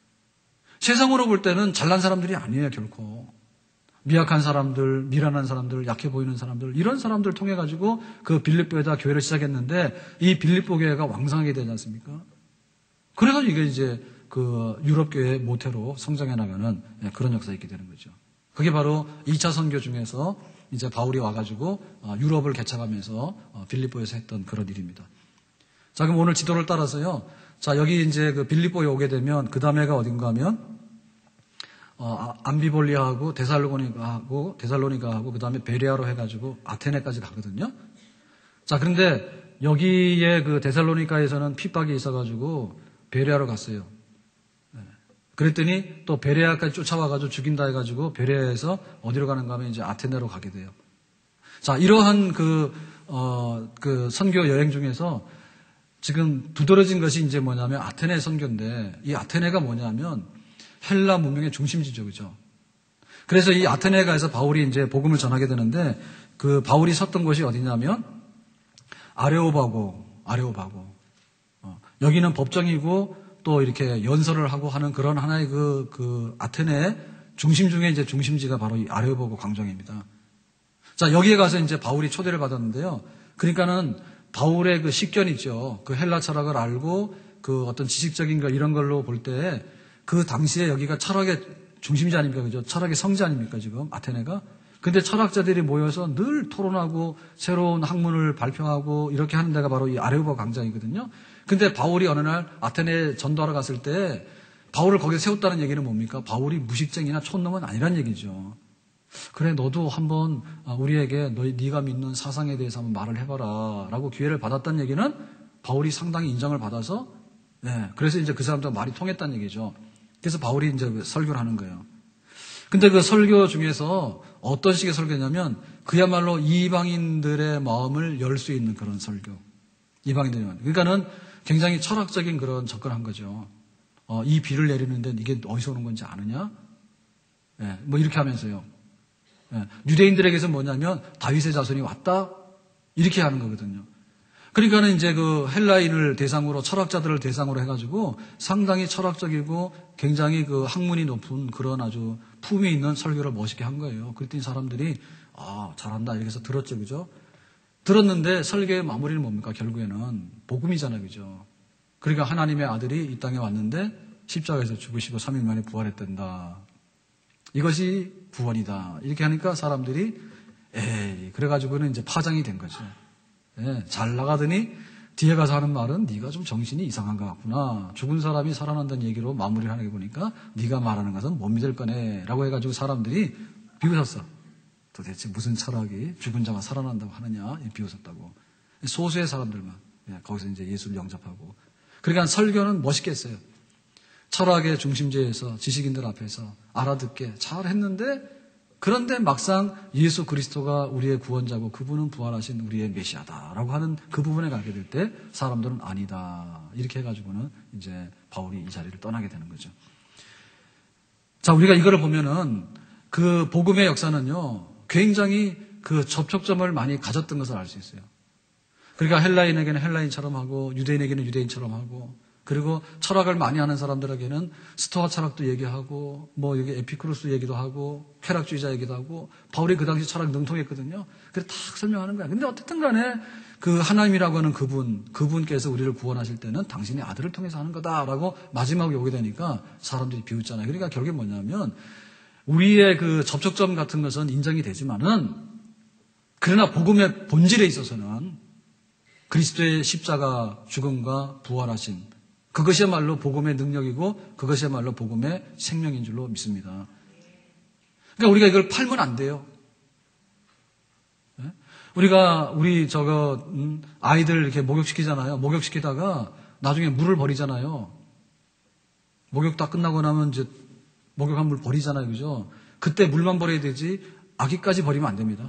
세상으로 볼 때는 잘난 사람들이 아니에요, 결코. 미약한 사람들, 미련한 사람들, 약해 보이는 사람들, 이런 사람들을 통해 가지고 그 빌립보에다 교회를 시작했는데 이 빌립보 교회가 왕성하게 되지 않습니까? 그래가지고 이게 이제 그 유럽 교회의 모태로 성장해 나가는 그런 역사가 있게 되는 거죠. 그게 바로 이 차 선교 중에서 이제 바울이 와가지고 유럽을 개척하면서 빌립보에서 했던 그런 일입니다. 자, 그럼 오늘 지도를 따라서요. 자, 여기 이제 그 빌립보에 오게 되면 그 다음에가 어딘가 하면 어, 암비볼리아하고 데살로니가하고 데살로니가하고 그 다음에 베레아로 해가지고 아테네까지 가거든요. 자, 그런데 여기에 그 데살로니가에서는 핍박이 있어가지고 베레아로 갔어요. 네. 그랬더니 또 베레아까지 쫓아와가지고 죽인다 해가지고 베레아에서 어디로 가는가 하면 이제 아테네로 가게 돼요. 자, 이러한 그, 어, 그 선교 여행 중에서 지금 두드러진 것이 이제 뭐냐면 아테네 선교인데 이 아테네가 뭐냐면 헬라 문명의 중심지죠, 그죠? 그래서 이 아테네에 가서 바울이 이제 복음을 전하게 되는데 그 바울이 섰던 곳이 어디냐면 아레오바고, 아레오바고. 어, 여기는 법정이고 또 이렇게 연설을 하고 하는 그런 하나의 그, 그 아테네의 중심 중에 이제 중심지가 바로 이 아레오바고 광장입니다. 자, 여기에 가서 이제 바울이 초대를 받았는데요. 그러니까는 바울의 그 식견 있죠. 그 헬라 철학을 알고 그 어떤 지식적인 거 이런 걸로 볼 때 그 당시에 여기가 철학의 중심지 아닙니까? 그죠? 철학의 성지 아닙니까? 지금 아테네가. 근데 철학자들이 모여서 늘 토론하고 새로운 학문을 발표하고 이렇게 하는 데가 바로 이 아레오바 광장이거든요. 근데 바울이 어느 날 아테네에 전도하러 갔을 때 바울을 거기에 세웠다는 얘기는 뭡니까? 바울이 무식쟁이나 촌놈은 아니란 얘기죠. 그래, 너도 한번 우리에게 너, 네가 믿는 사상에 대해서 한번 말을 해봐라 라고 기회를 받았다는 얘기는 바울이 상당히 인정을 받아서 네, 그래서 이제 그 사람들과 말이 통했다는 얘기죠. 그래서 바울이 이제 설교를 하는 거예요. 근데 그 설교 중에서 어떤 식의 설교냐면 그야말로 이방인들의 마음을 열 수 있는 그런 설교. 이방인들의 마음. 그러니까는 굉장히 철학적인 그런 접근을 한 거죠. 어, 이 비를 내리는데 이게 어디서 오는 건지 아느냐? 예, 뭐 이렇게 하면서요. 예, 유대인들에게서 뭐냐면 다윗의 자손이 왔다? 이렇게 하는 거거든요. 그러니까는 이제 그 헬라인을 대상으로, 철학자들을 대상으로 해가지고 상당히 철학적이고 굉장히 그 학문이 높은 그런 아주 품위 있는 설교를 멋있게 한 거예요. 그랬더니 사람들이 아, 잘한다 이렇게 해서 들었죠. 그죠? 들었는데 설교의 마무리는 뭡니까? 결국에는 복음이잖아요. 그죠? 그러니까 하나님의 아들이 이 땅에 왔는데 십자가에서 죽으시고 삼 일 만에 부활했단다. 이것이 구원이다. 이렇게 하니까 사람들이 에이, 그래가지고는 이제 파장이 된 거죠. 예, 잘 나가더니 뒤에 가서 하는 말은 네가 좀 정신이 이상한 것 같구나. 죽은 사람이 살아난다는 얘기로 마무리를 하는 게 보니까 네가 말하는 것은 못 믿을 거네. 라고 해가지고 사람들이 비웃었어. 도대체 무슨 철학이 죽은 자가 살아난다고 하느냐. 비웃었다고. 소수의 사람들만 예, 거기서 이제 예수를 영접하고. 그러니까 설교는 멋있게 했어요. 철학의 중심지에서 지식인들 앞에서 알아듣게 잘 했는데 그런데 막상 예수 그리스도가 우리의 구원자고 그분은 부활하신 우리의 메시아다라고 하는 그 부분에 가게 될 때 사람들은 아니다. 이렇게 해가지고는 이제 바울이 이 자리를 떠나게 되는 거죠. 자, 우리가 이거를 보면은 그 복음의 역사는요, 굉장히 그 접촉점을 많이 가졌던 것을 알 수 있어요. 그러니까 헬라인에게는 헬라인처럼 하고 유대인에게는 유대인처럼 하고 그리고 철학을 많이 하는 사람들에게는 스토아 철학도 얘기하고 뭐 여기 에피쿠로스 얘기도 하고 쾌락주의자 얘기도 하고 바울이 그 당시 철학 능통했거든요. 그래서 탁 설명하는 거야. 근데 어쨌든 간에 그 하나님이라고 하는 그분, 그분께서 우리를 구원하실 때는 당신의 아들을 통해서 하는 거다라고 마지막에 오게 되니까 사람들이 비웃잖아요. 그러니까 결국에 뭐냐면 우리의 그 접촉점 같은 것은 인정이 되지만은 그러나 복음의 본질에 있어서는 그리스도의 십자가 죽음과 부활하신 그것이야말로 복음의 능력이고 그것이야말로 복음의 생명인 줄로 믿습니다. 그러니까 우리가 이걸 팔면 안 돼요. 우리가 우리 저거 음, 아이들 이렇게 목욕시키잖아요. 목욕시키다가 나중에 물을 버리잖아요. 목욕 다 끝나고 나면 이제 목욕한 물 버리잖아요. 그죠? 그때 물만 버려야 되지 아기까지 버리면 안 됩니다.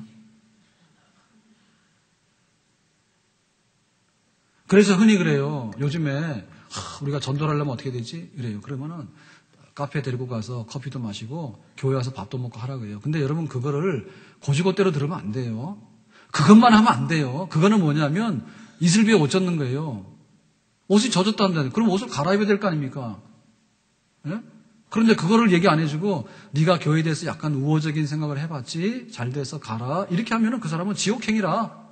그래서 흔히 그래요. 요즘에 하, 우리가 전도를 하려면 어떻게 되지? 이래요. 그러면은 카페 데리고 가서 커피도 마시고 교회 와서 밥도 먹고 하라 그래요. 근데 여러분 그거를 고지고대로 들으면 안 돼요. 그것만 하면 안 돼요. 그거는 뭐냐면 이슬비에 옷 젖는 거예요. 옷이 젖었다는데 그럼 옷을 갈아입어야 될 거 아닙니까? 예? 그런데 그거를 얘기 안 해주고 네가 교회에 대해서 약간 우호적인 생각을 해봤지? 잘 돼서 가라. 이렇게 하면은 그 사람은 지옥행이라.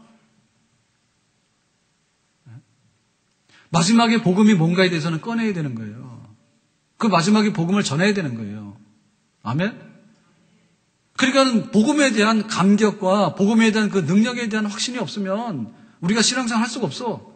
마지막에 복음이 뭔가에 대해서는 꺼내야 되는 거예요. 그 마지막에 복음을 전해야 되는 거예요. 아멘? 그러니까 복음에 대한 감격과 복음에 대한 그 능력에 대한 확신이 없으면 우리가 신앙생활 할 수가 없어.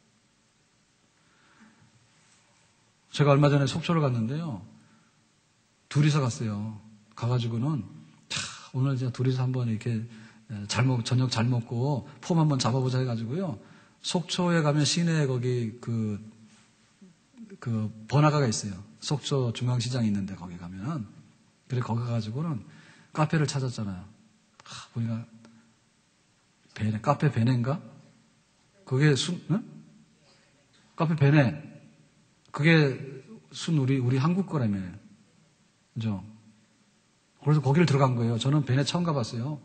제가 얼마 전에 속초를 갔는데요. 둘이서 갔어요. 가가지고는 차, 오늘 이제 둘이서 한번 이렇게 잘 먹, 저녁 잘 먹고 폼 한번 잡아보자 해가지고요. 속초에 가면 시내에 거기 그, 그 번화가가 있어요. 속초 중앙시장이 있는데 거기 가면. 그래 거기 가가지고는 카페를 찾았잖아요. 하, 보니까 베네, 카페 베네인가? 그게 순, 응? 카페 베네. 그게 순 우리, 우리 한국 거라며. 그죠? 그래서 거기를 들어간 거예요. 저는 베네 처음 가봤어요.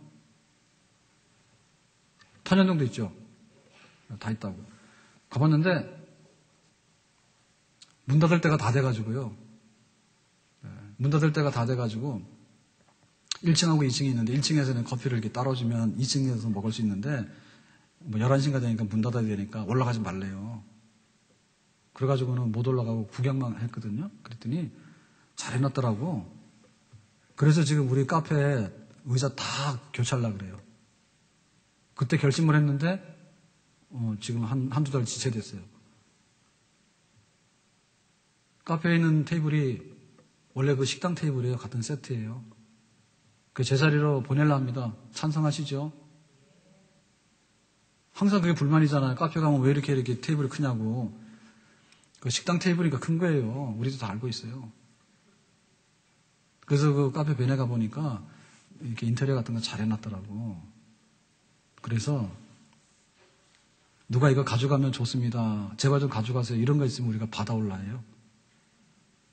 천연동도 있죠? 다 있다고. 가봤는데, 문 닫을 때가 다 돼가지고요. 문 닫을 때가 다 돼가지고, 일 층하고 이 층이 있는데, 일 층에서는 커피를 이렇게 따라주면 이 층에서 먹을 수 있는데, 뭐 열한 시가 되니까 문 닫아야 되니까 올라가지 말래요. 그래가지고는 못 올라가고 구경만 했거든요. 그랬더니 잘 해놨더라고. 그래서 지금 우리 카페에 의자 다 교체하려고 그래요. 그때 결심을 했는데, 어, 지금 한, 한두 달 지체됐어요. 카페에 있는 테이블이 원래 그 식당 테이블이에요. 같은 세트예요. 그 제 자리로 보내려 합니다. 찬성하시죠? 항상 그게 불만이잖아요. 카페 가면 왜 이렇게 이렇게 테이블이 크냐고. 그 식당 테이블이니까 큰 거예요. 우리도 다 알고 있어요. 그래서 그 카페 베네 가 보니까 이렇게 인테리어 같은 거 잘 해놨더라고. 그래서 누가 이거 가져가면 좋습니다. 제발 좀 가져가세요. 이런 거 있으면 우리가 받아올라 해요.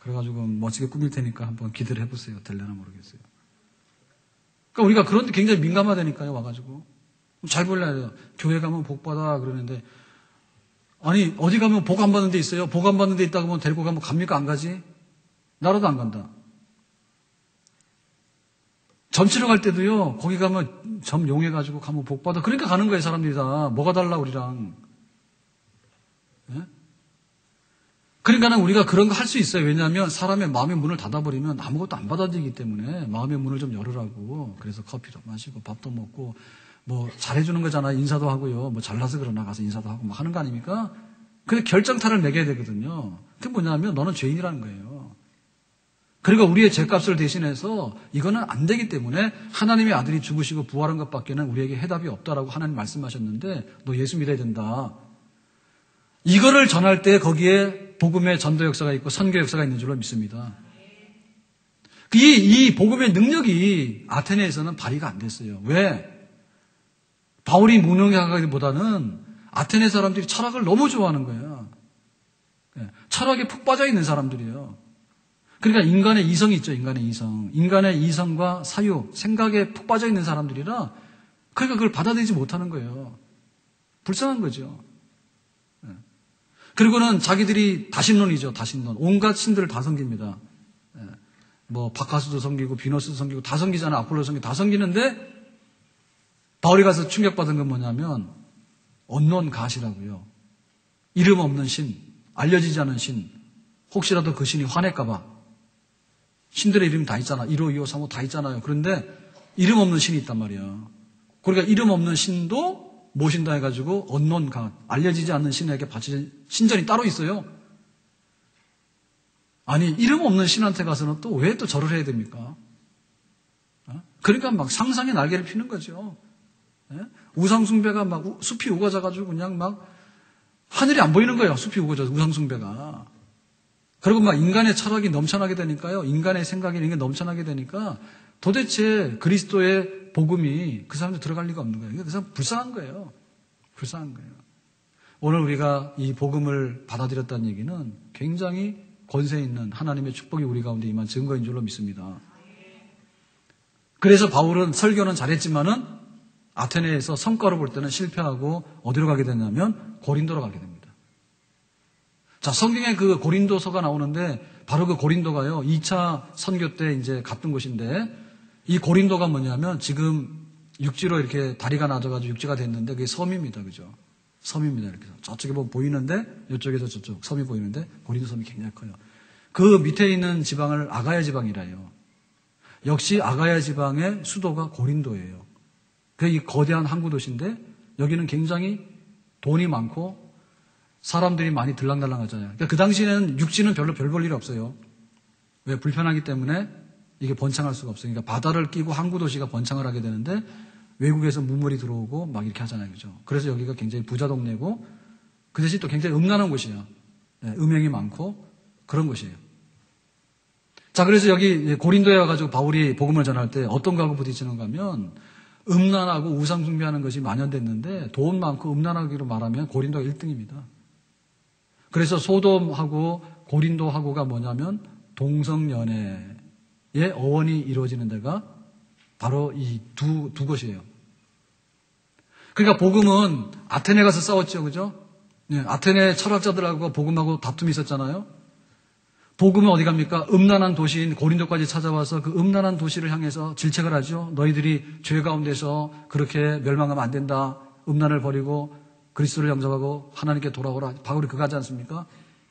그래가지고 멋지게 꾸밀 테니까 한번 기대를 해보세요. 될려나 모르겠어요. 그러니까 우리가 그런 데 굉장히 민감하다니까요. 와가지고 잘 몰라요. 교회 가면 복 받아 그러는데 아니 어디 가면 복 안 받는 데 있어요. 복 안 받는 데 있다고 하면 데리고 가면 갑니까? 안 가지? 나라도 안 간다. 점 치러 갈 때도요. 거기 가면 점 용해가지고 가면 복 받아. 그러니까 가는 거예요. 사람들이 다. 뭐가 달라 우리랑. 예? 그러니까는 우리가 그런 거 할 수 있어요. 왜냐하면 사람의 마음의 문을 닫아버리면 아무것도 안 받아들이기 때문에 마음의 문을 좀 열으라고. 그래서 커피도 마시고 밥도 먹고 뭐 잘해주는 거잖아요. 인사도 하고요. 뭐 잘나서 그러나 가서 인사도 하고 뭐 하는 거 아닙니까? 근데 결정타를 매겨야 되거든요. 그게 뭐냐면 너는 죄인이라는 거예요. 그리고 우리의 죄값을 대신해서 이거는 안 되기 때문에 하나님의 아들이 죽으시고 부활한 것밖에는 우리에게 해답이 없다라고 하나님 말씀하셨는데 너 예수 믿어야 된다. 이거를 전할 때 거기에 복음의 전도 역사가 있고 선교 역사가 있는 줄로 믿습니다. 이, 이 복음의 능력이 아테네에서는 발휘가 안 됐어요. 왜? 바울이 무능하기보다는 아테네 사람들이 철학을 너무 좋아하는 거예요. 철학에 푹 빠져 있는 사람들이에요. 그러니까 인간의 이성이 있죠. 인간의 이성. 인간의 이성과 사유, 생각에 푹 빠져 있는 사람들이라 그러니까 그걸 받아들이지 못하는 거예요. 불쌍한 거죠. 그리고는 자기들이 다신론이죠. 다신론. 온갖 신들을 다 섬깁니다. 뭐 바카스도 섬기고 비너스도 섬기고 다 섬기잖아. 아폴로 섬기고 다 섬기는데 바울이 가서 충격받은 건 뭐냐면 언론 가시라고요. 이름 없는 신, 알려지지 않은 신. 혹시라도 그 신이 화낼까 봐. 신들의 이름이 다 있잖아. 일 호, 이 호, 삼 호 다 있잖아요. 그런데 이름 없는 신이 있단 말이야. 그러니까 이름 없는 신도 모신다 해가지고 언론 가 알려지지 않는 신에게 바치는 신전이 따로 있어요. 아니 이름 없는 신한테 가서는 또 왜 또 절을 해야 됩니까? 어? 그러니까 막 상상의 날개를 피는 거죠. 예? 우상숭배가 막 우, 숲이 우거져가지고 그냥 막 하늘이 안 보이는 거예요. 숲이 우거져서 우상숭배가. 그리고 막 인간의 철학이 넘쳐나게 되니까요. 인간의 생각이 이런 게 넘쳐나게 되니까 도대체 그리스도의 복음이 그 사람들 들어갈 리가 없는 거예요. 그 사람 불쌍한 거예요. 불쌍한 거예요. 오늘 우리가 이 복음을 받아들였다는 얘기는 굉장히 권세 있는 하나님의 축복이 우리 가운데 임한 증거인 줄로 믿습니다. 그래서 바울은 설교는 잘했지만은 아테네에서 성과로 볼 때는 실패하고 어디로 가게 됐냐면 고린도로 가게 됩니다. 자, 성경에 그 고린도서가 나오는데 바로 그 고린도가요. 이 차 선교 때 이제 갔던 곳인데 이 고린도가 뭐냐면 지금 육지로 이렇게 다리가 낮아가지고 육지가 됐는데 그게 섬입니다. 그죠? 섬입니다. 이렇게. 저쪽에 보면 보이는데 이쪽에서 저쪽 섬이 보이는데 고린도 섬이 굉장히 커요. 그 밑에 있는 지방을 아가야 지방이라 해요. 역시 아가야 지방의 수도가 고린도예요. 그 이 거대한 항구 도시인데 여기는 굉장히 돈이 많고 사람들이 많이 들락날락 하잖아요. 그러니까 그 당시에는 육지는 별로 별 볼 일이 없어요. 왜? 불편하기 때문에 이게 번창할 수가 없어요. 그러니까 바다를 끼고 항구 도시가 번창을 하게 되는데 외국에서 무물이 들어오고 막 이렇게 하잖아요. 그죠? 그래서 여기가 굉장히 부자 동네고 그 대신 또 굉장히 음란한 곳이에요. 네, 음행이 많고 그런 곳이에요. 자, 그래서 여기 고린도에 와가지고 바울이 복음을 전할 때 어떤 거하고 부딪히는가 하면 음란하고 우상숭배하는 것이 만연됐는데 돈 많고 음란하기로 말하면 고린도가 일 등입니다. 그래서 소돔하고 고린도하고가 뭐냐면 동성연애의 어원이 이루어지는 데가 바로 이 두, 두 곳이에요. 그러니까 복음은 아테네 가서 싸웠죠. 그죠? 네, 아테네 철학자들하고 복음하고 다툼이 있었잖아요. 복음은 어디 갑니까? 음란한 도시인 고린도까지 찾아와서 그 음란한 도시를 향해서 질책을 하죠. 너희들이 죄 가운데서 그렇게 멸망하면 안 된다. 음란을 버리고 그리스도를 영접하고 하나님께 돌아오라. 바울이 그거 하지 않습니까?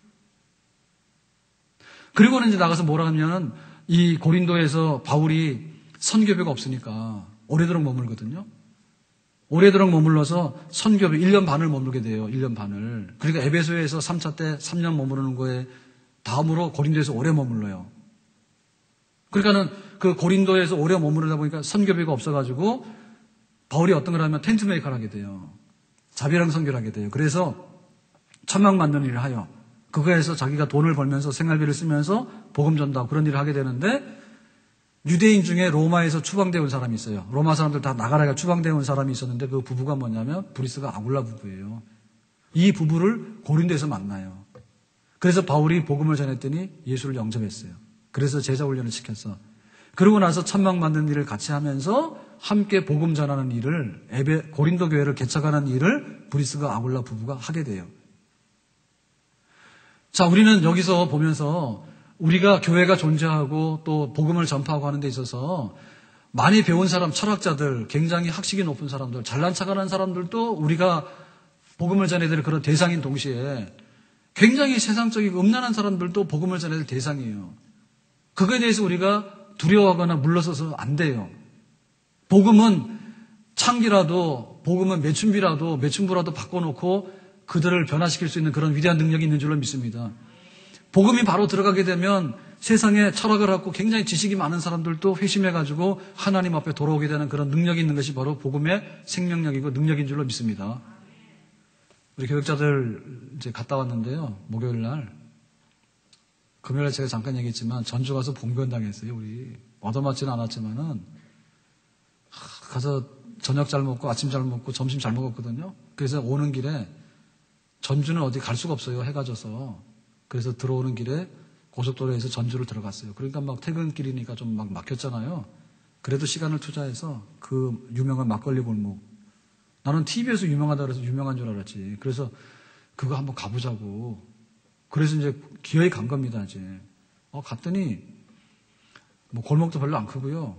그리고는 이제 나가서 뭐라 하면은 이 고린도에서 바울이 선교비가 없으니까 오래도록 머물거든요. 오래도록 머물러서 선교비 일 년 반을 머물게 돼요. 일 년 반을. 그러니까 에베소에서 삼 차 때 삼 년 머무르는 거에 다음으로 고린도에서 오래 머물러요. 그러니까는 그 고린도에서 오래 머무르다 보니까 선교비가 없어가지고 바울이 어떤 걸 하면 텐트 메이커를 하게 돼요. 자비랑 선교를 하게 돼요. 그래서 천막 만드는 일을 하여 그거에서 자기가 돈을 벌면서 생활비를 쓰면서 복음 전도하고 그런 일을 하게 되는데 유대인 중에 로마에서 추방되어 온 사람이 있어요. 로마 사람들 다 나가라가 추방되어 온 사람이 있었는데 그 부부가 뭐냐면 브리스가 아굴라 부부예요. 이 부부를 고린도에서 만나요. 그래서 바울이 복음을 전했더니 예수를 영접했어요. 그래서 제자 훈련을 시켰어. 그러고 나서 천막 만드는 일을 같이 하면서 함께 복음 전하는 일을, 에베, 고린도 교회를 개척하는 일을 브리스가 아굴라 부부가 하게 돼요. 자, 우리는 여기서 보면서 우리가 교회가 존재하고 또 복음을 전파하고 하는 데 있어서 많이 배운 사람, 철학자들, 굉장히 학식이 높은 사람들, 잘난 척하는 사람들도 우리가 복음을 전해야 될 그런 대상인 동시에 굉장히 세상적이고 음란한 사람들도 복음을 전해야 될 대상이에요. 그거에 대해서 우리가 두려워하거나 물러서서 안 돼요. 복음은 창기라도, 복음은 매춘비라도, 매춘부라도 바꿔놓고 그들을 변화시킬 수 있는 그런 위대한 능력이 있는 줄로 믿습니다. 복음이 바로 들어가게 되면 세상에 철학을 갖고 굉장히 지식이 많은 사람들도 회심해가지고 하나님 앞에 돌아오게 되는 그런 능력이 있는 것이 바로 복음의 생명력이고 능력인 줄로 믿습니다. 우리 교육자들 이제 갔다 왔는데요. 목요일 날. 금요일에 제가 잠깐 얘기했지만 전주 가서 봉변 당했어요. 우리 얻어맞지는 않았지만은 가서 저녁 잘 먹고 아침 잘 먹고 점심 잘 먹었거든요. 그래서 오는 길에 전주는 어디 갈 수가 없어요. 해가 져서. 그래서 들어오는 길에 고속도로에서 전주를 들어갔어요. 그러니까 막 퇴근길이니까 좀 막 막혔잖아요. 그래도 시간을 투자해서 그 유명한 막걸리 골목. 나는 티비에서 유명하다 그래서 유명한 줄 알았지. 그래서 그거 한번 가보자고. 그래서 이제 기어이 간 겁니다, 이제. 어, 갔더니 뭐 골목도 별로 안 크고요.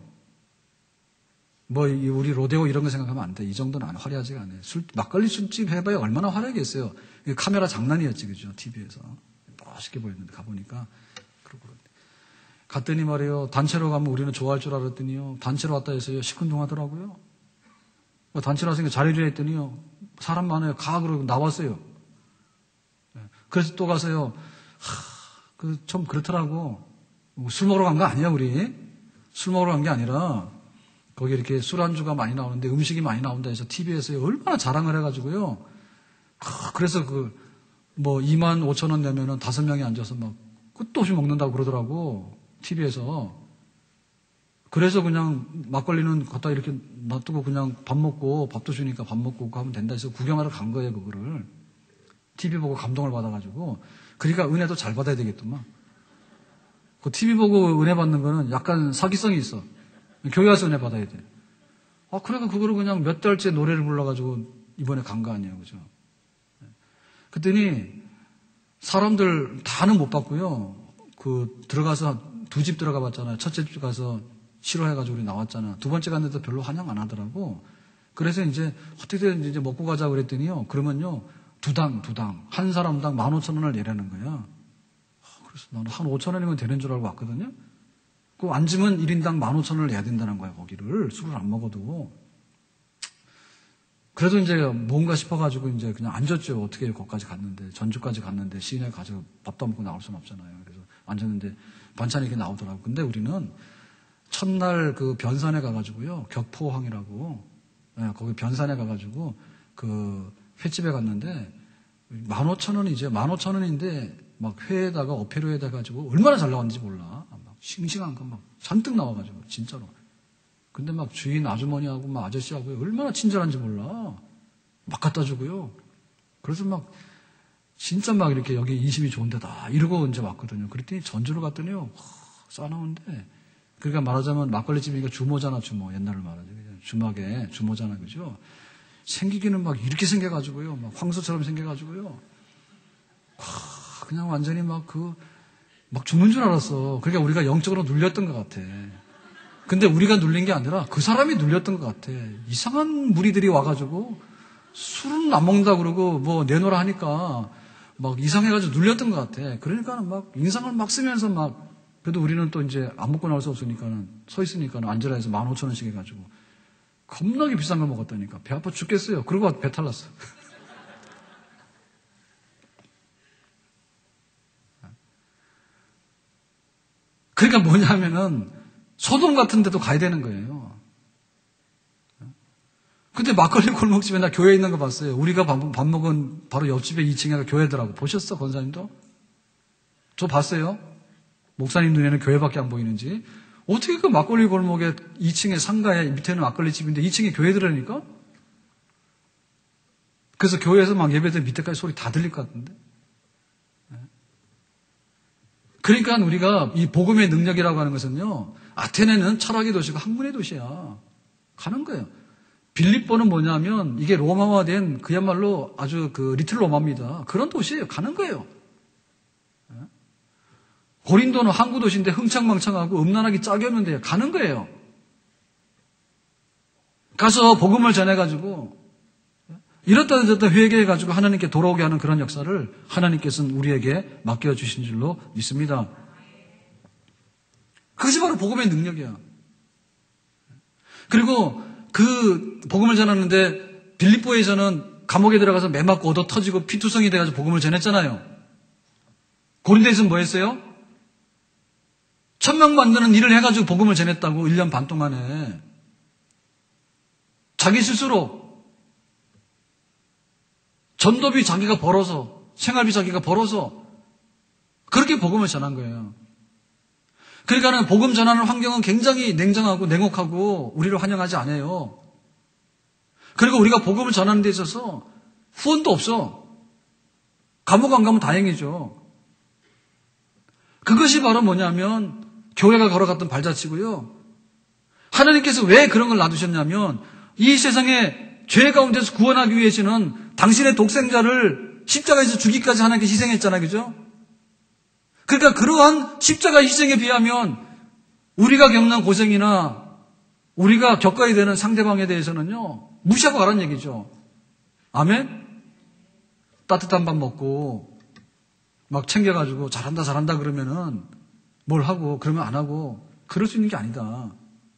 뭐 우리 로데오 이런 거 생각하면 안 돼. 이 정도는 안 화려하지가 않아요. 술, 막걸리 술집 해봐야 얼마나 화려하겠어요. 카메라 장난이었지, 그죠? 티비에서. 멋있게 보였는데 가보니까 그러고 갔더니 말이에요. 단체로 가면 우리는 좋아할 줄 알았더니요. 단체로 왔다 해서요. 시큰둥하더라고요. 단체로 왔으니까 잘해줘야 했더니요. 사람 많아요. 가 그러고 나왔어요. 그래서 또 가서요. 하, 그 좀 그렇더라고. 술 먹으러 간 거 아니야, 우리? 술 먹으러 간 게 아니라 거기 이렇게 술안주가 많이 나오는데 음식이 많이 나온다 해서 티비에서 얼마나 자랑을 해가지고요. 하, 그래서 그 뭐 이만 오천 원 내면은 다섯 명이 앉아서 막 끝도 없이 먹는다고 그러더라고. 티비에서. 그래서 그냥 막걸리는 갖다 이렇게 놔두고 그냥 밥 먹고 밥도 주니까 밥 먹고 하면 된다 해서 구경하러 간 거예요, 그거를. 티비 보고 감동을 받아가지고. 그러니까 은혜도 잘 받아야 되겠더만. 그 티비 보고 은혜 받는 거는 약간 사기성이 있어. 교회 와서 은혜 받아야 돼. 아, 그래가 그거를 그냥 몇 달째 노래를 불러가지고 이번에 간 거 아니에요, 그죠? 그랬더니 사람들 다는 못 봤고요. 그 들어가서 두 집 들어가 봤잖아요. 첫째 집 가서 싫어해가지고 우리 나왔잖아. 두 번째 갔는데도 별로 환영 안 하더라고. 그래서 이제 어떻게든 이제 먹고 가자 그랬더니요. 그러면요. 두 당, 두 당. 한 사람당 만 오천 원을 내라는 거야. 그래서 나는 한 오천 원이면 되는 줄 알고 왔거든요. 그 앉으면 일 인당 만 오천 원을 내야 된다는 거야, 거기를. 술을 안 먹어도. 그래도 이제 뭔가 싶어가지고 이제 그냥 앉았죠. 어떻게 거기까지 갔는데, 전주까지 갔는데, 시내 가서 밥도 안 먹고 나올 수는 없잖아요. 그래서 앉았는데 반찬이 이렇게 나오더라고요. 근데 우리는 첫날 그 변산에 가가지고요. 격포항이라고. 네, 거기 변산에 가가지고 그 횟집에 갔는데 만 오천 원이죠. 만 오천 원인데 막 회에다가 어패로 해가지고 얼마나 잘 나왔는지 몰라. 막 싱싱한 거 막 잔뜩 나와가지고 진짜로. 근데 막 주인 아주머니하고 막 아저씨하고 얼마나 친절한지 몰라. 막 갖다 주고요. 그래서 막 진짜 막 이렇게 여기 인심이 좋은 데다 이러고 이제 왔거든요. 그랬더니 전주를 갔더니요. 싸나운데 그러니까 말하자면 막걸리집이니까 주모잖아, 주모. 옛날로 말하죠. 주막에 주모잖아, 그죠? 생기기는 막 이렇게 생겨가지고요. 막 황소처럼 생겨가지고요. 그냥 완전히 막 그, 막 죽는 줄 알았어. 그러니까 우리가 영적으로 눌렸던 것 같아. 근데 우리가 눌린 게 아니라 그 사람이 눌렸던 것 같아. 이상한 무리들이 와가지고 술은 안 먹는다 그러고 뭐 내놓으라 하니까 막 이상해가지고 눌렸던 것 같아. 그러니까 막 인상을 막 쓰면서 막 그래도 우리는 또 이제 안 먹고 나올 수 없으니까는 서 있으니까는 앉으라 해서 만 오천 원씩 해가지고 겁나게 비싼 걸 먹었다니까. 배 아파 죽겠어요. 그러고 배탈 났어. 그러니까 뭐냐면은 소돔 같은 데도 가야 되는 거예요. 근데 막걸리 골목집에 나 교회에 있는 거 봤어요. 우리가 밥, 밥 먹은 바로 옆집에 이 층에 교회더라고. 보셨어, 권사님도? 저 봤어요. 목사님 눈에는 교회밖에 안 보이는지. 어떻게 그 막걸리 골목에 이 층에 상가에 밑에는 막걸리 집인데 이 층에 교회들으니까? 그래서 교회에서 막 예배들 밑에까지 소리 다 들릴 것 같은데. 그러니까 우리가 이 복음의 능력이라고 하는 것은요, 아테네는 철학의 도시고 학문의 도시야. 가는 거예요. 빌립보는 뭐냐면 이게 로마화된 그야말로 아주 그 리틀 로마입니다. 그런 도시예요. 가는 거예요. 고린도는 항구 도시인데 흥청망청하고 음란하기 짝이 없는데 가는 거예요. 가서 복음을 전해가지고 이렇다 저렇다 회개해가지고 하나님께 돌아오게 하는 그런 역사를 하나님께서는 우리에게 맡겨주신 줄로 믿습니다. 그것이 바로 복음의 능력이야. 그리고 그 복음을 전하는데 빌립보에서는 감옥에 들어가서 매 맞고 얻어 터지고 피투성이 돼가지고 복음을 전했잖아요. 고린도에서는 뭐 했어요? 천명 만드는 일을 해가지고 복음을 전했다고 일 년 반 동안에. 자기 스스로 전도비 자기가 벌어서, 생활비 자기가 벌어서 그렇게 복음을 전한 거예요. 그러니까는 복음 전하는 환경은 굉장히 냉정하고 냉혹하고 우리를 환영하지 않아요. 그리고 우리가 복음을 전하는 데 있어서 후원도 없어. 감옥 안 가면 다행이죠. 그것이 바로 뭐냐면 교회가 걸어갔던 발자취고요. 하나님께서 왜 그런 걸 놔두셨냐면 이 세상에 죄 가운데서 구원하기 위해서는 당신의 독생자를 십자가에서 죽이기까지 하나님께 희생했잖아요. 그죠? 그러니까 그러한 십자가 희생에 비하면 우리가 겪는 고생이나 우리가 겪어야 되는 상대방에 대해서는요, 무시하고 가라는 얘기죠. 아멘? 따뜻한 밥 먹고 막 챙겨가지고 잘한다 잘한다 그러면은 뭘 하고 그러면 안 하고 그럴 수 있는 게 아니다.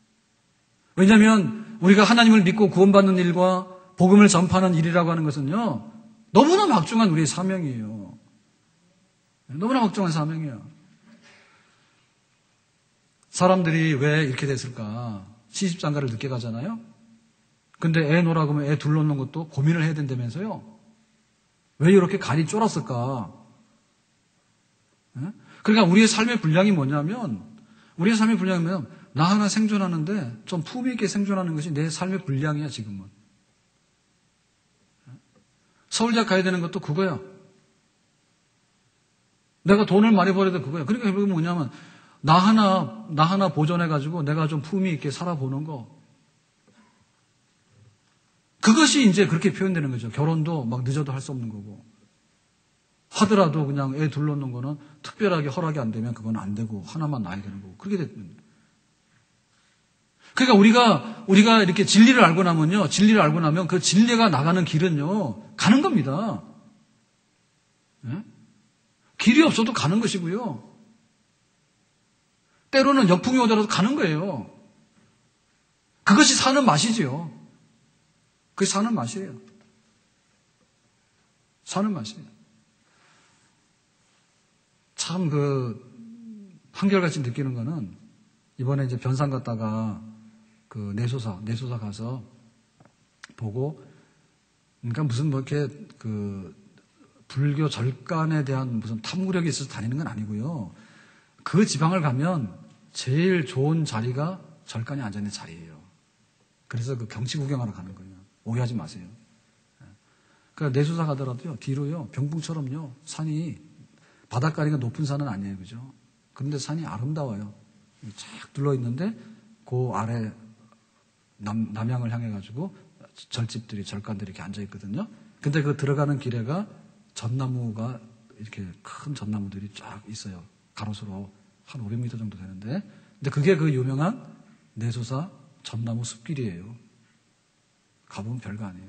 왜냐하면 우리가 하나님을 믿고 구원받는 일과 복음을 전파하는 일이라고 하는 것은요, 너무나 막중한 우리의 사명이에요. 너무나 막중한 사명이에요. 사람들이 왜 이렇게 됐을까? 시집장가를 늦게 가잖아요? 근데 애 놓으라고 하면 애 둘 놓는 것도 고민을 해야 된다면서요? 왜 이렇게 간이 쫄았을까? 그러니까 우리의 삶의 분량이 뭐냐면, 우리의 삶의 분량이 뭐냐면, 나 하나 생존하는데 좀 품위 있게 생존하는 것이 내 삶의 분량이야, 지금은. 서울대학 가야 되는 것도 그거야. 내가 돈을 많이 벌어도 그거야. 그러니까 결국은 뭐냐면, 나 하나, 나 하나 보존해가지고 내가 좀 품위 있게 살아보는 거. 그것이 이제 그렇게 표현되는 거죠. 결혼도 막 늦어도 할 수 없는 거고. 하더라도 그냥 애 둘 놓는 거는 특별하게 허락이 안 되면 그건 안 되고, 하나만 낳아야 되는 거고. 그렇게 됐는 그러니까 우리가, 우리가 이렇게 진리를 알고 나면요, 진리를 알고 나면 그 진리가 나가는 길은요, 가는 겁니다. 네? 길이 없어도 가는 것이고요. 때로는 역풍이 오더라도 가는 거예요. 그것이 사는 맛이지요. 그게 사는 맛이에요. 사는 맛이에요. 참 그, 한결같이 느끼는 거는, 이번에 이제 변산 갔다가 그 내소사, 내소사 가서 보고, 그러니까 무슨 뭐 이렇게 그 불교 절간에 대한 무슨 탐구력이 있어서 다니는 건 아니고요. 그 지방을 가면 제일 좋은 자리가 절간에 앉아있는 자리예요. 그래서 그 경치 구경하러 가는 거예요. 오해하지 마세요. 그러니까 내소사 가더라도요, 뒤로요, 병풍처럼요, 산이, 바닷가리가 높은 산은 아니에요. 그죠? 그런데 산이 아름다워요. 쫙 둘러 있는데, 그 아래 남, 남향을 향해가지고 절집들이, 절간들이 이렇게 앉아있거든요. 근데 그 들어가는 길에가 전나무가 이렇게 큰 전나무들이 쫙 있어요. 가로수로 한 오백 미터 정도 되는데. 근데 그게 그 유명한 내소사 전나무 숲길이에요. 가보면 별거 아니에요.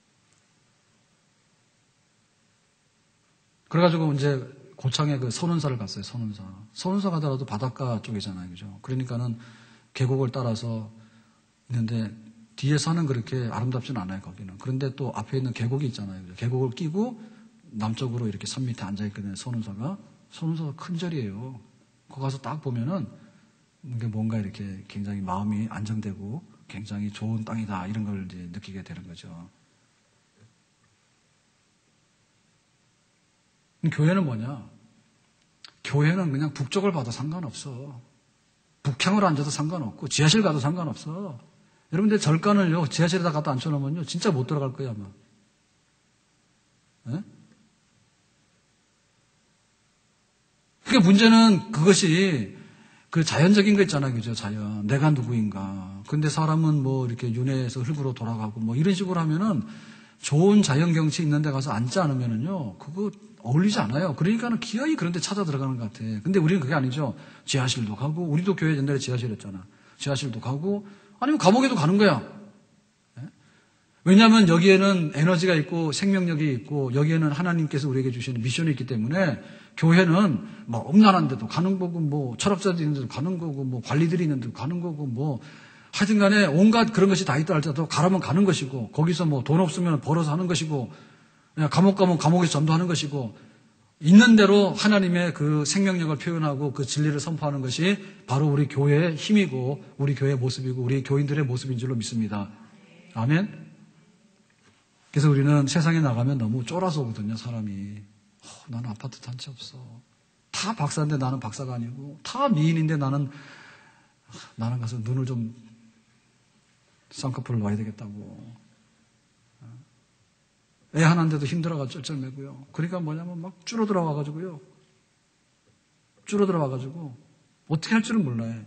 그래가지고 이제 고창에 그 선운사를 갔어요. 선운사. 선운사 가더라도 바닷가 쪽이잖아요. 그죠? 그러니까는 계곡을 따라서 있는데 뒤에 산은 그렇게 아름답진 않아요. 거기는. 그런데 또 앞에 있는 계곡이 있잖아요. 그죠? 계곡을 끼고 남쪽으로 이렇게 산 밑에 앉아있거든요. 선운사가. 선운사가 큰 절이에요. 거기 가서 딱 보면은 이게 뭔가 이렇게 굉장히 마음이 안정되고 굉장히 좋은 땅이다. 이런 걸 이제 느끼게 되는 거죠. 교회는 뭐냐? 교회는 그냥 북쪽을 봐도 상관없어. 북향으로 앉아도 상관없고 지하실 가도 상관없어. 여러분들 절간을요 지하실에다 갖다 앉혀놓으면요 진짜 못 들어갈 거예요 아마. 네? 그러니까 문제는 그것이 그 자연적인 거 있잖아요. 그죠? 자연. 내가 누구인가. 근데 사람은 뭐 이렇게 윤회에서 흙으로 돌아가고 뭐 이런 식으로 하면은 좋은 자연 경치 있는 데 가서 앉지 않으면은요. 그거 어울리지 않아요. 그러니까는 기어이 그런 데 찾아 들어가는 것 같아. 근데 우리는 그게 아니죠. 지하실도 가고, 우리도 교회 옛날에 지하실이었잖아. 지하실도 가고, 아니면 감옥에도 가는 거야. 왜냐하면 여기에는 에너지가 있고 생명력이 있고 여기에는 하나님께서 우리에게 주시는 미션이 있기 때문에 교회는 뭐 음란한 데도 가는 거고 뭐 철학자들이 있는 데도 가는 거고 뭐 관리들이 있는 데도 가는 거고 뭐 하여튼 간에 온갖 그런 것이 다 있다 할지라도 가라면 가는 것이고 거기서 뭐 돈 없으면 벌어서 하는 것이고 그냥 감옥 가면 감옥에서 전도하는 것이고 있는 대로 하나님의 그 생명력을 표현하고 그 진리를 선포하는 것이 바로 우리 교회의 힘이고 우리 교회의 모습이고 우리 교인들의 모습인 줄로 믿습니다. 아멘. 그래서 우리는 세상에 나가면 너무 쫄아서 오거든요, 사람이. 어, 나는 아파트 단체 없어. 다 박사인데 나는 박사가 아니고, 다 미인인데 나는, 나는 가서 눈을 좀 쌍꺼풀을 놔야 되겠다고. 애 하나인데도 힘들어가지고 쩔쩔매고요. 그러니까 뭐냐면 막 줄어들어 와가지고요. 줄어들어 와가지고, 어떻게 할 줄은 몰라요.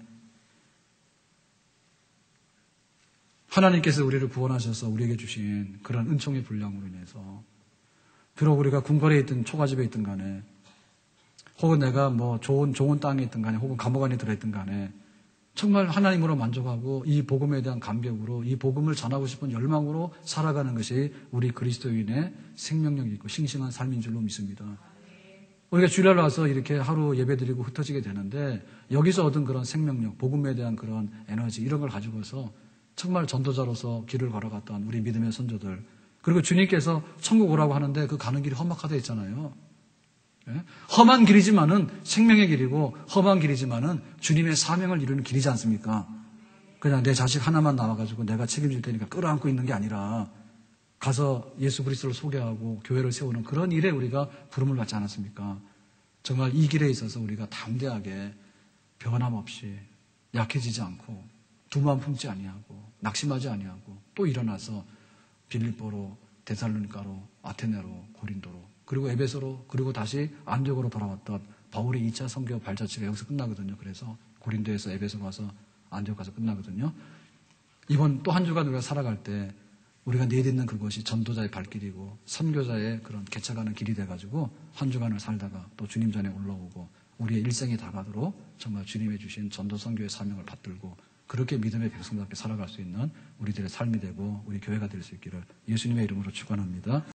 하나님께서 우리를 구원하셔서 우리에게 주신 그런 은총의 분량으로 인해서 비록 우리가 궁궐에 있든 초가집에 있든 간에 혹은 내가 뭐 좋은 좋은 땅에 있든 간에 혹은 감옥 안에 들어있든 간에 정말 하나님으로 만족하고 이 복음에 대한 감격으로 이 복음을 전하고 싶은 열망으로 살아가는 것이 우리 그리스도인의 생명력이 있고 싱싱한 삶인 줄로 믿습니다. 우리가 주일날 와서 이렇게 하루 예배드리고 흩어지게 되는데 여기서 얻은 그런 생명력, 복음에 대한 그런 에너지 이런 걸 가지고서 정말 전도자로서 길을 걸어갔던 우리 믿음의 선조들 그리고 주님께서 천국 오라고 하는데 그 가는 길이 험악하다 했잖아요. 예? 험한 길이지만은 생명의 길이고 험한 길이지만은 주님의 사명을 이루는 길이지 않습니까? 그냥 내 자식 하나만 나와가지고 내가 책임질 테니까 끌어안고 있는 게 아니라 가서 예수 그리스도를 소개하고 교회를 세우는 그런 일에 우리가 부름을 받지 않았습니까? 정말 이 길에 있어서 우리가 담대하게 변함없이 약해지지 않고 두만 품지 아니하고 낙심하지 아니하고 또 일어나서 빌립보로 데살로니가로 아테네로 고린도로 그리고 에베소로 그리고 다시 안디옥으로 돌아왔던 바울의 이 차 선교 발자취가 여기서 끝나거든요. 그래서 고린도에서 에베소 가서 안디옥 가서 끝나거든요. 이번 또 한 주간 우리가 살아갈 때 우리가 내딛는 그것이 전도자의 발길이고 선교자의 그런 개척하는 길이 돼가지고 한 주간을 살다가 또 주님 전에 올라오고 우리의 일생이 다가도록 정말 주님의 주신 전도 선교의 사명을 받들고 그렇게 믿음의 백성답게 살아갈 수 있는 우리들의 삶이 되고 우리 교회가 될 수 있기를 예수님의 이름으로 축원합니다.